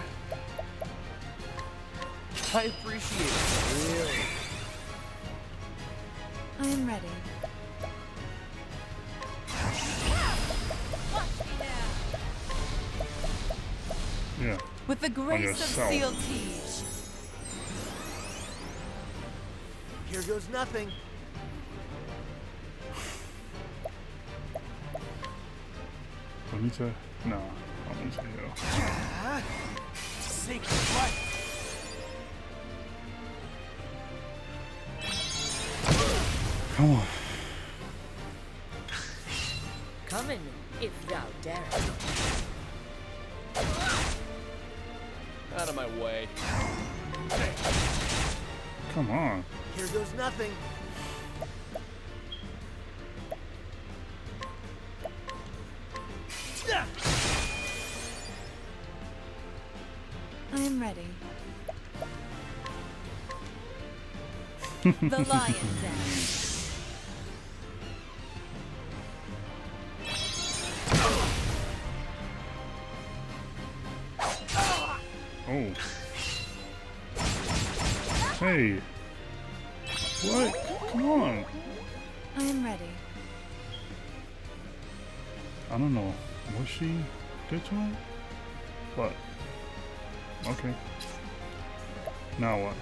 I appreciate it. Really. I am ready. Yeah. With the grace of yourself. Seal Teach. Here goes nothing. I need to. No. I don't need to heal. Ah, sacred life. Come on. Coming, if thou darest. Out of my way. Come on. Here goes nothing. I am ready. The Lion's Den. Oh. Hey. What? Come on. I am ready. I don't know what she did to him, but okay. Now what?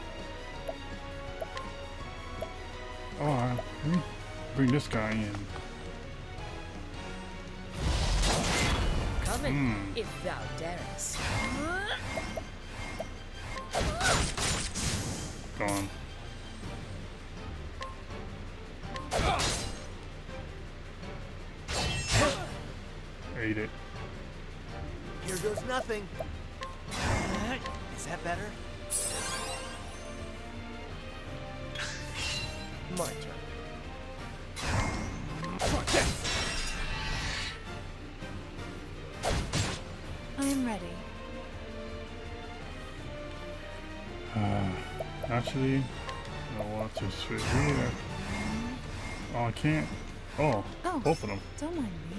Oh, I, let me bring this guy in. Coming, Mm. if thou darest. Gone. Ate it. Here goes nothing. Is that better? My turn. I am ready. Uh, actually, you know what? Just right here. Oh, I can't. Oh, Oh. both of them. Don't mind me.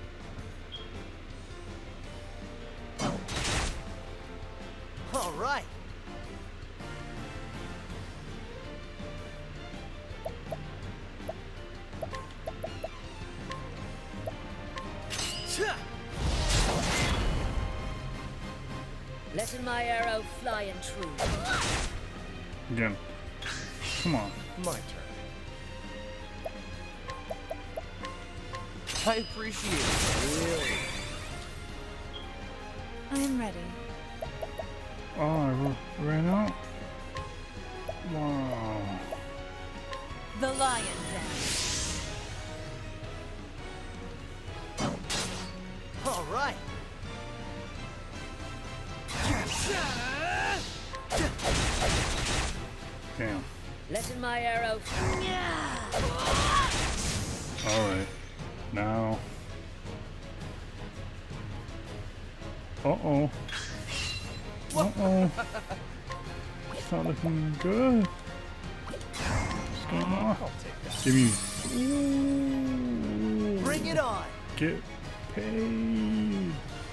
All right. Letting my arrow fly and true. Again. Come on. My turn. I appreciate it. Really. I am ready. Oh, I r ran out. Wow. The Lion's Den. All right. Damn. Letting my arrow. All right. Now. Uh oh. Uh oh. It's not looking good. What's going on? I'll take that. Give me. Ooh. Bring it on. Get paid.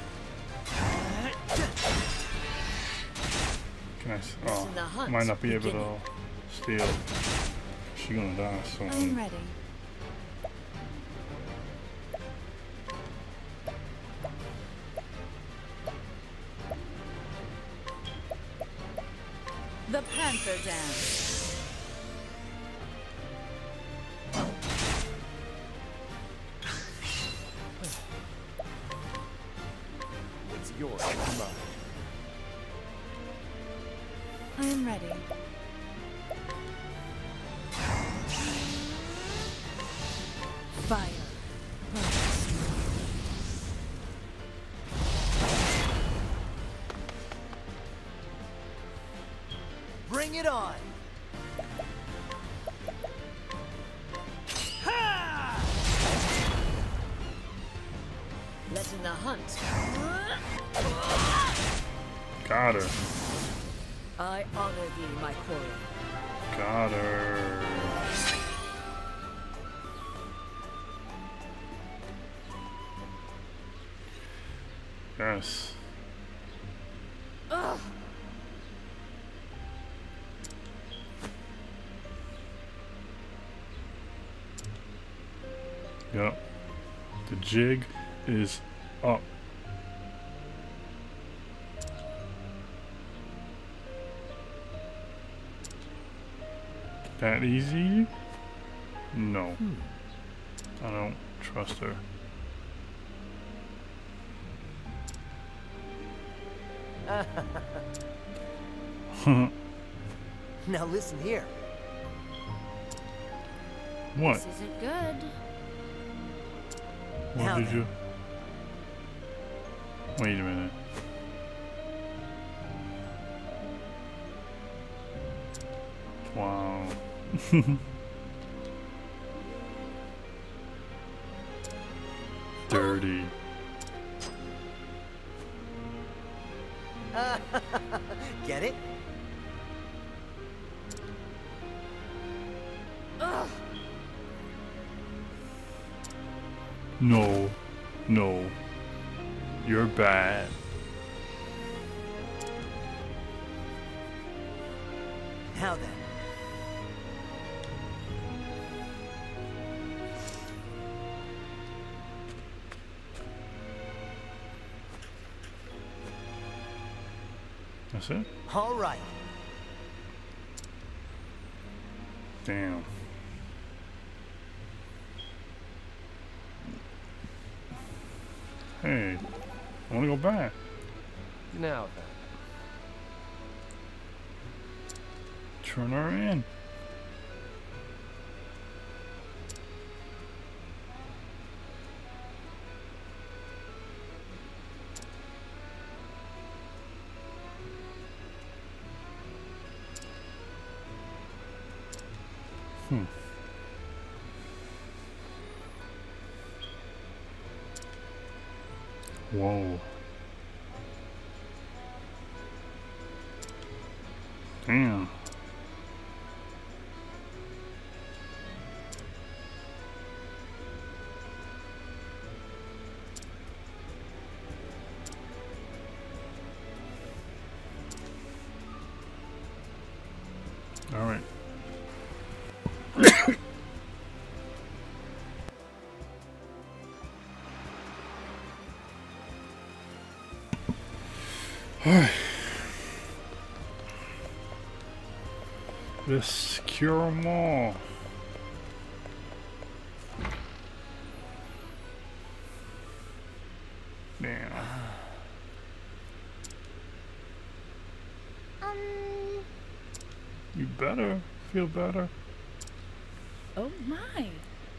Can I? s- Oh, the hunt might not be able beginning. to steal. She gonna die I am soon. ready. The Panther Dance. What's yours is mine. I am ready. Fire. Bring it on. Ha! Letting the hunt. Got her. I honor thee, my quarry. Got her. Yes. Ugh. Yep. The jig is up. That easy? No. Hmm. I don't trust her. Now listen here. What? This isn't good. What Now did then. you? Wait a minute. Wow. Dirty. Get it? Ugh. No. No. You're bad. Now then. That's it? All right. Damn. Hey, I wanna go back. Now then. Turn her in. Hmm. Whoa. Damn. All right. Let's secure them all. Damn. Um, You better feel better. Oh my.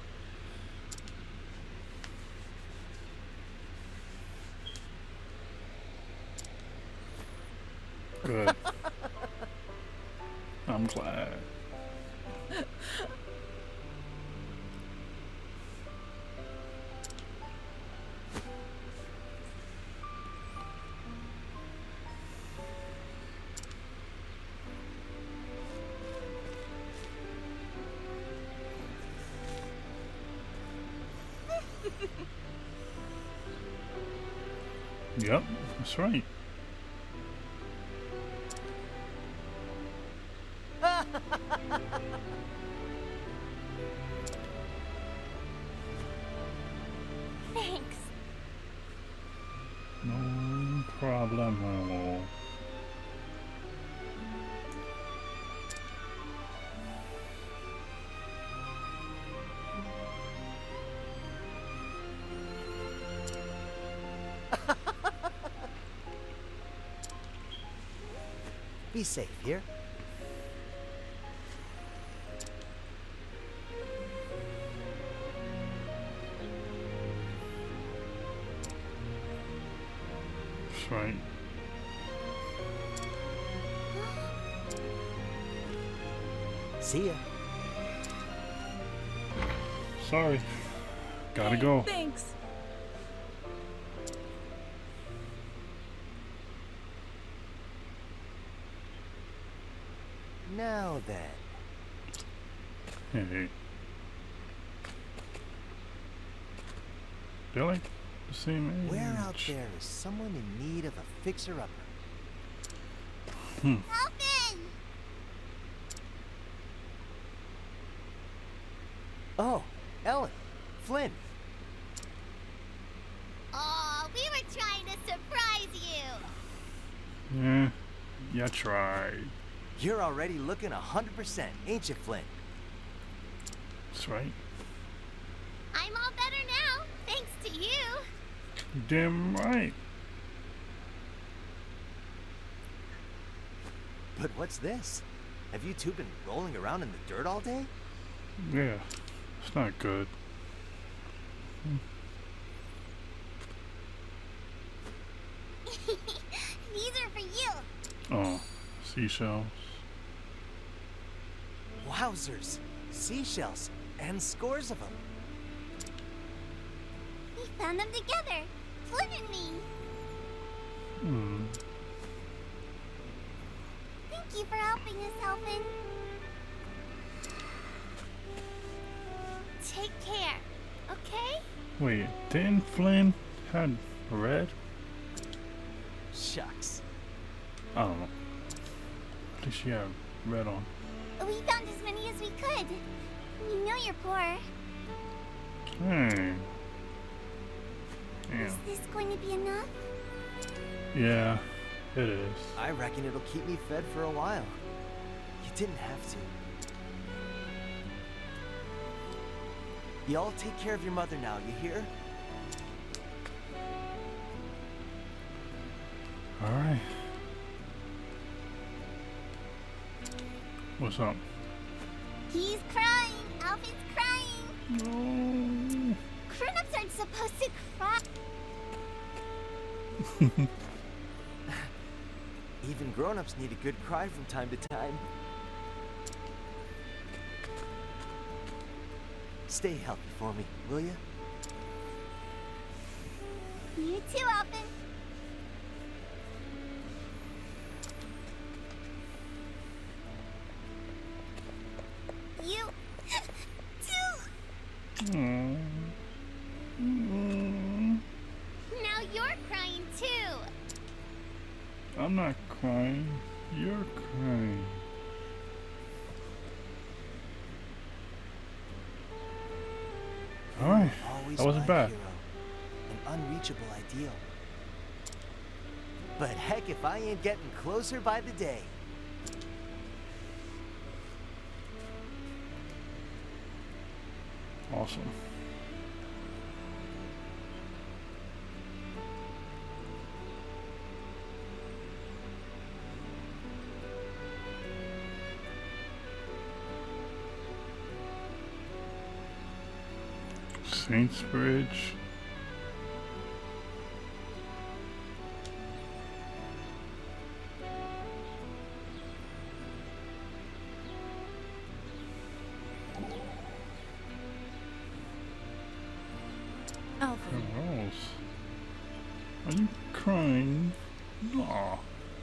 Good. I'm glad. Yep, that's right. thanks. No problemo. Be safe here. That's right. See ya. Sorry. Gotta go. Thanks. Now then. Hey. They're like the same age. Where out there is someone in need of a fixer-upper? Hmm. Alfyn! Oh, Ellen. Flynn. Oh, we were trying to surprise you. Yeah, yeah, tried. You're already looking a hundred percent, ain't you, Flynn? That's right. I'm all better now, thanks to you. Damn right. But what's this? Have you two been rolling around in the dirt all day? Yeah, it's not good. These are for you. Oh, seashells. Wowzers! Seashells, and scores of them. We found them together, Flynn and me. Hmm. Thank you for helping us, Alfyn. Take care, okay? Wait, didn't Flynn had red? Shucks. I don't know. I think she had red on. We found as many as we could. You know you're poor. Hey. Is Damn. this going to be enough? Yeah, it is. I reckon it'll keep me fed for a while. You didn't have to. Y'all take care of your mother now, you hear? Alright. What's up? He's crying. Alfyn's crying. No. Grown-ups aren't supposed to cry. Even grown-ups need a good cry from time to time. Stay healthy for me, will you? You too, Alfyn. You too. Mm. Mm. Now you're crying too. I'm not crying. You're crying. Alright. Always That wasn't my bad. hero. An unreachable ideal. But heck if I ain't getting closer by the day. Awesome. Saints Bridge. Alfyn, Rose. Are you crying? Aw.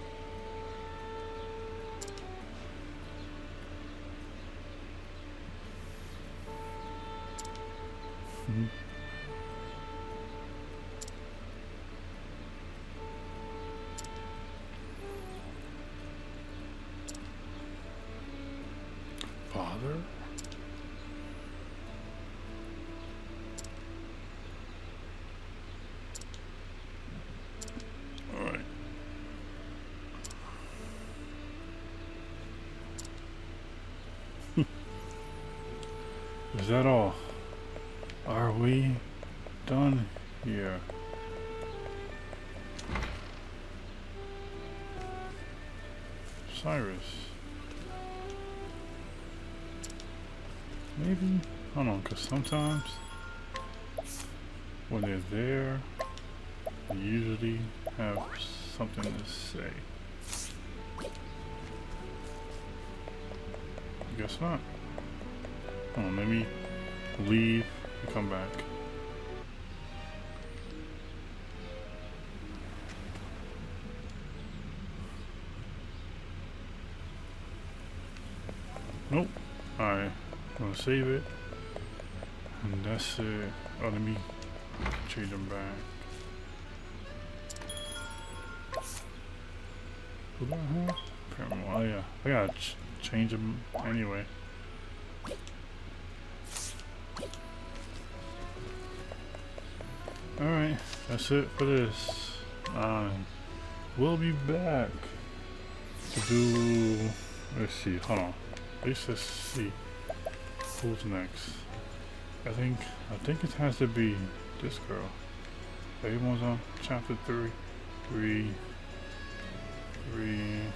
Hmm. Father? All right. Is that all? Are we done here? Cyrus. Maybe? I don't know, because sometimes when they're there, they usually have something to say. Guess not. Oh, maybe leave and come back. Nope. Alright. Gonna save it. And that's it. Oh, let me change them back. Who do I have? Oh yeah. I gotta ch change them anyway. Alright. That's it for this. Um, we'll be back to do. Let's see. Hold on. Let's just see who's next. I think I think it has to be this girl. Everyone's on chapter three, three, three,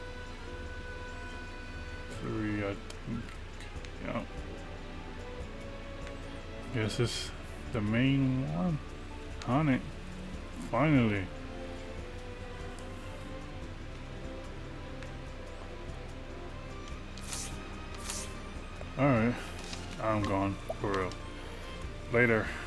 three. I think. Yeah. Guess it's the main one. On it. Finally. Alright. I'm gone. For real. Later.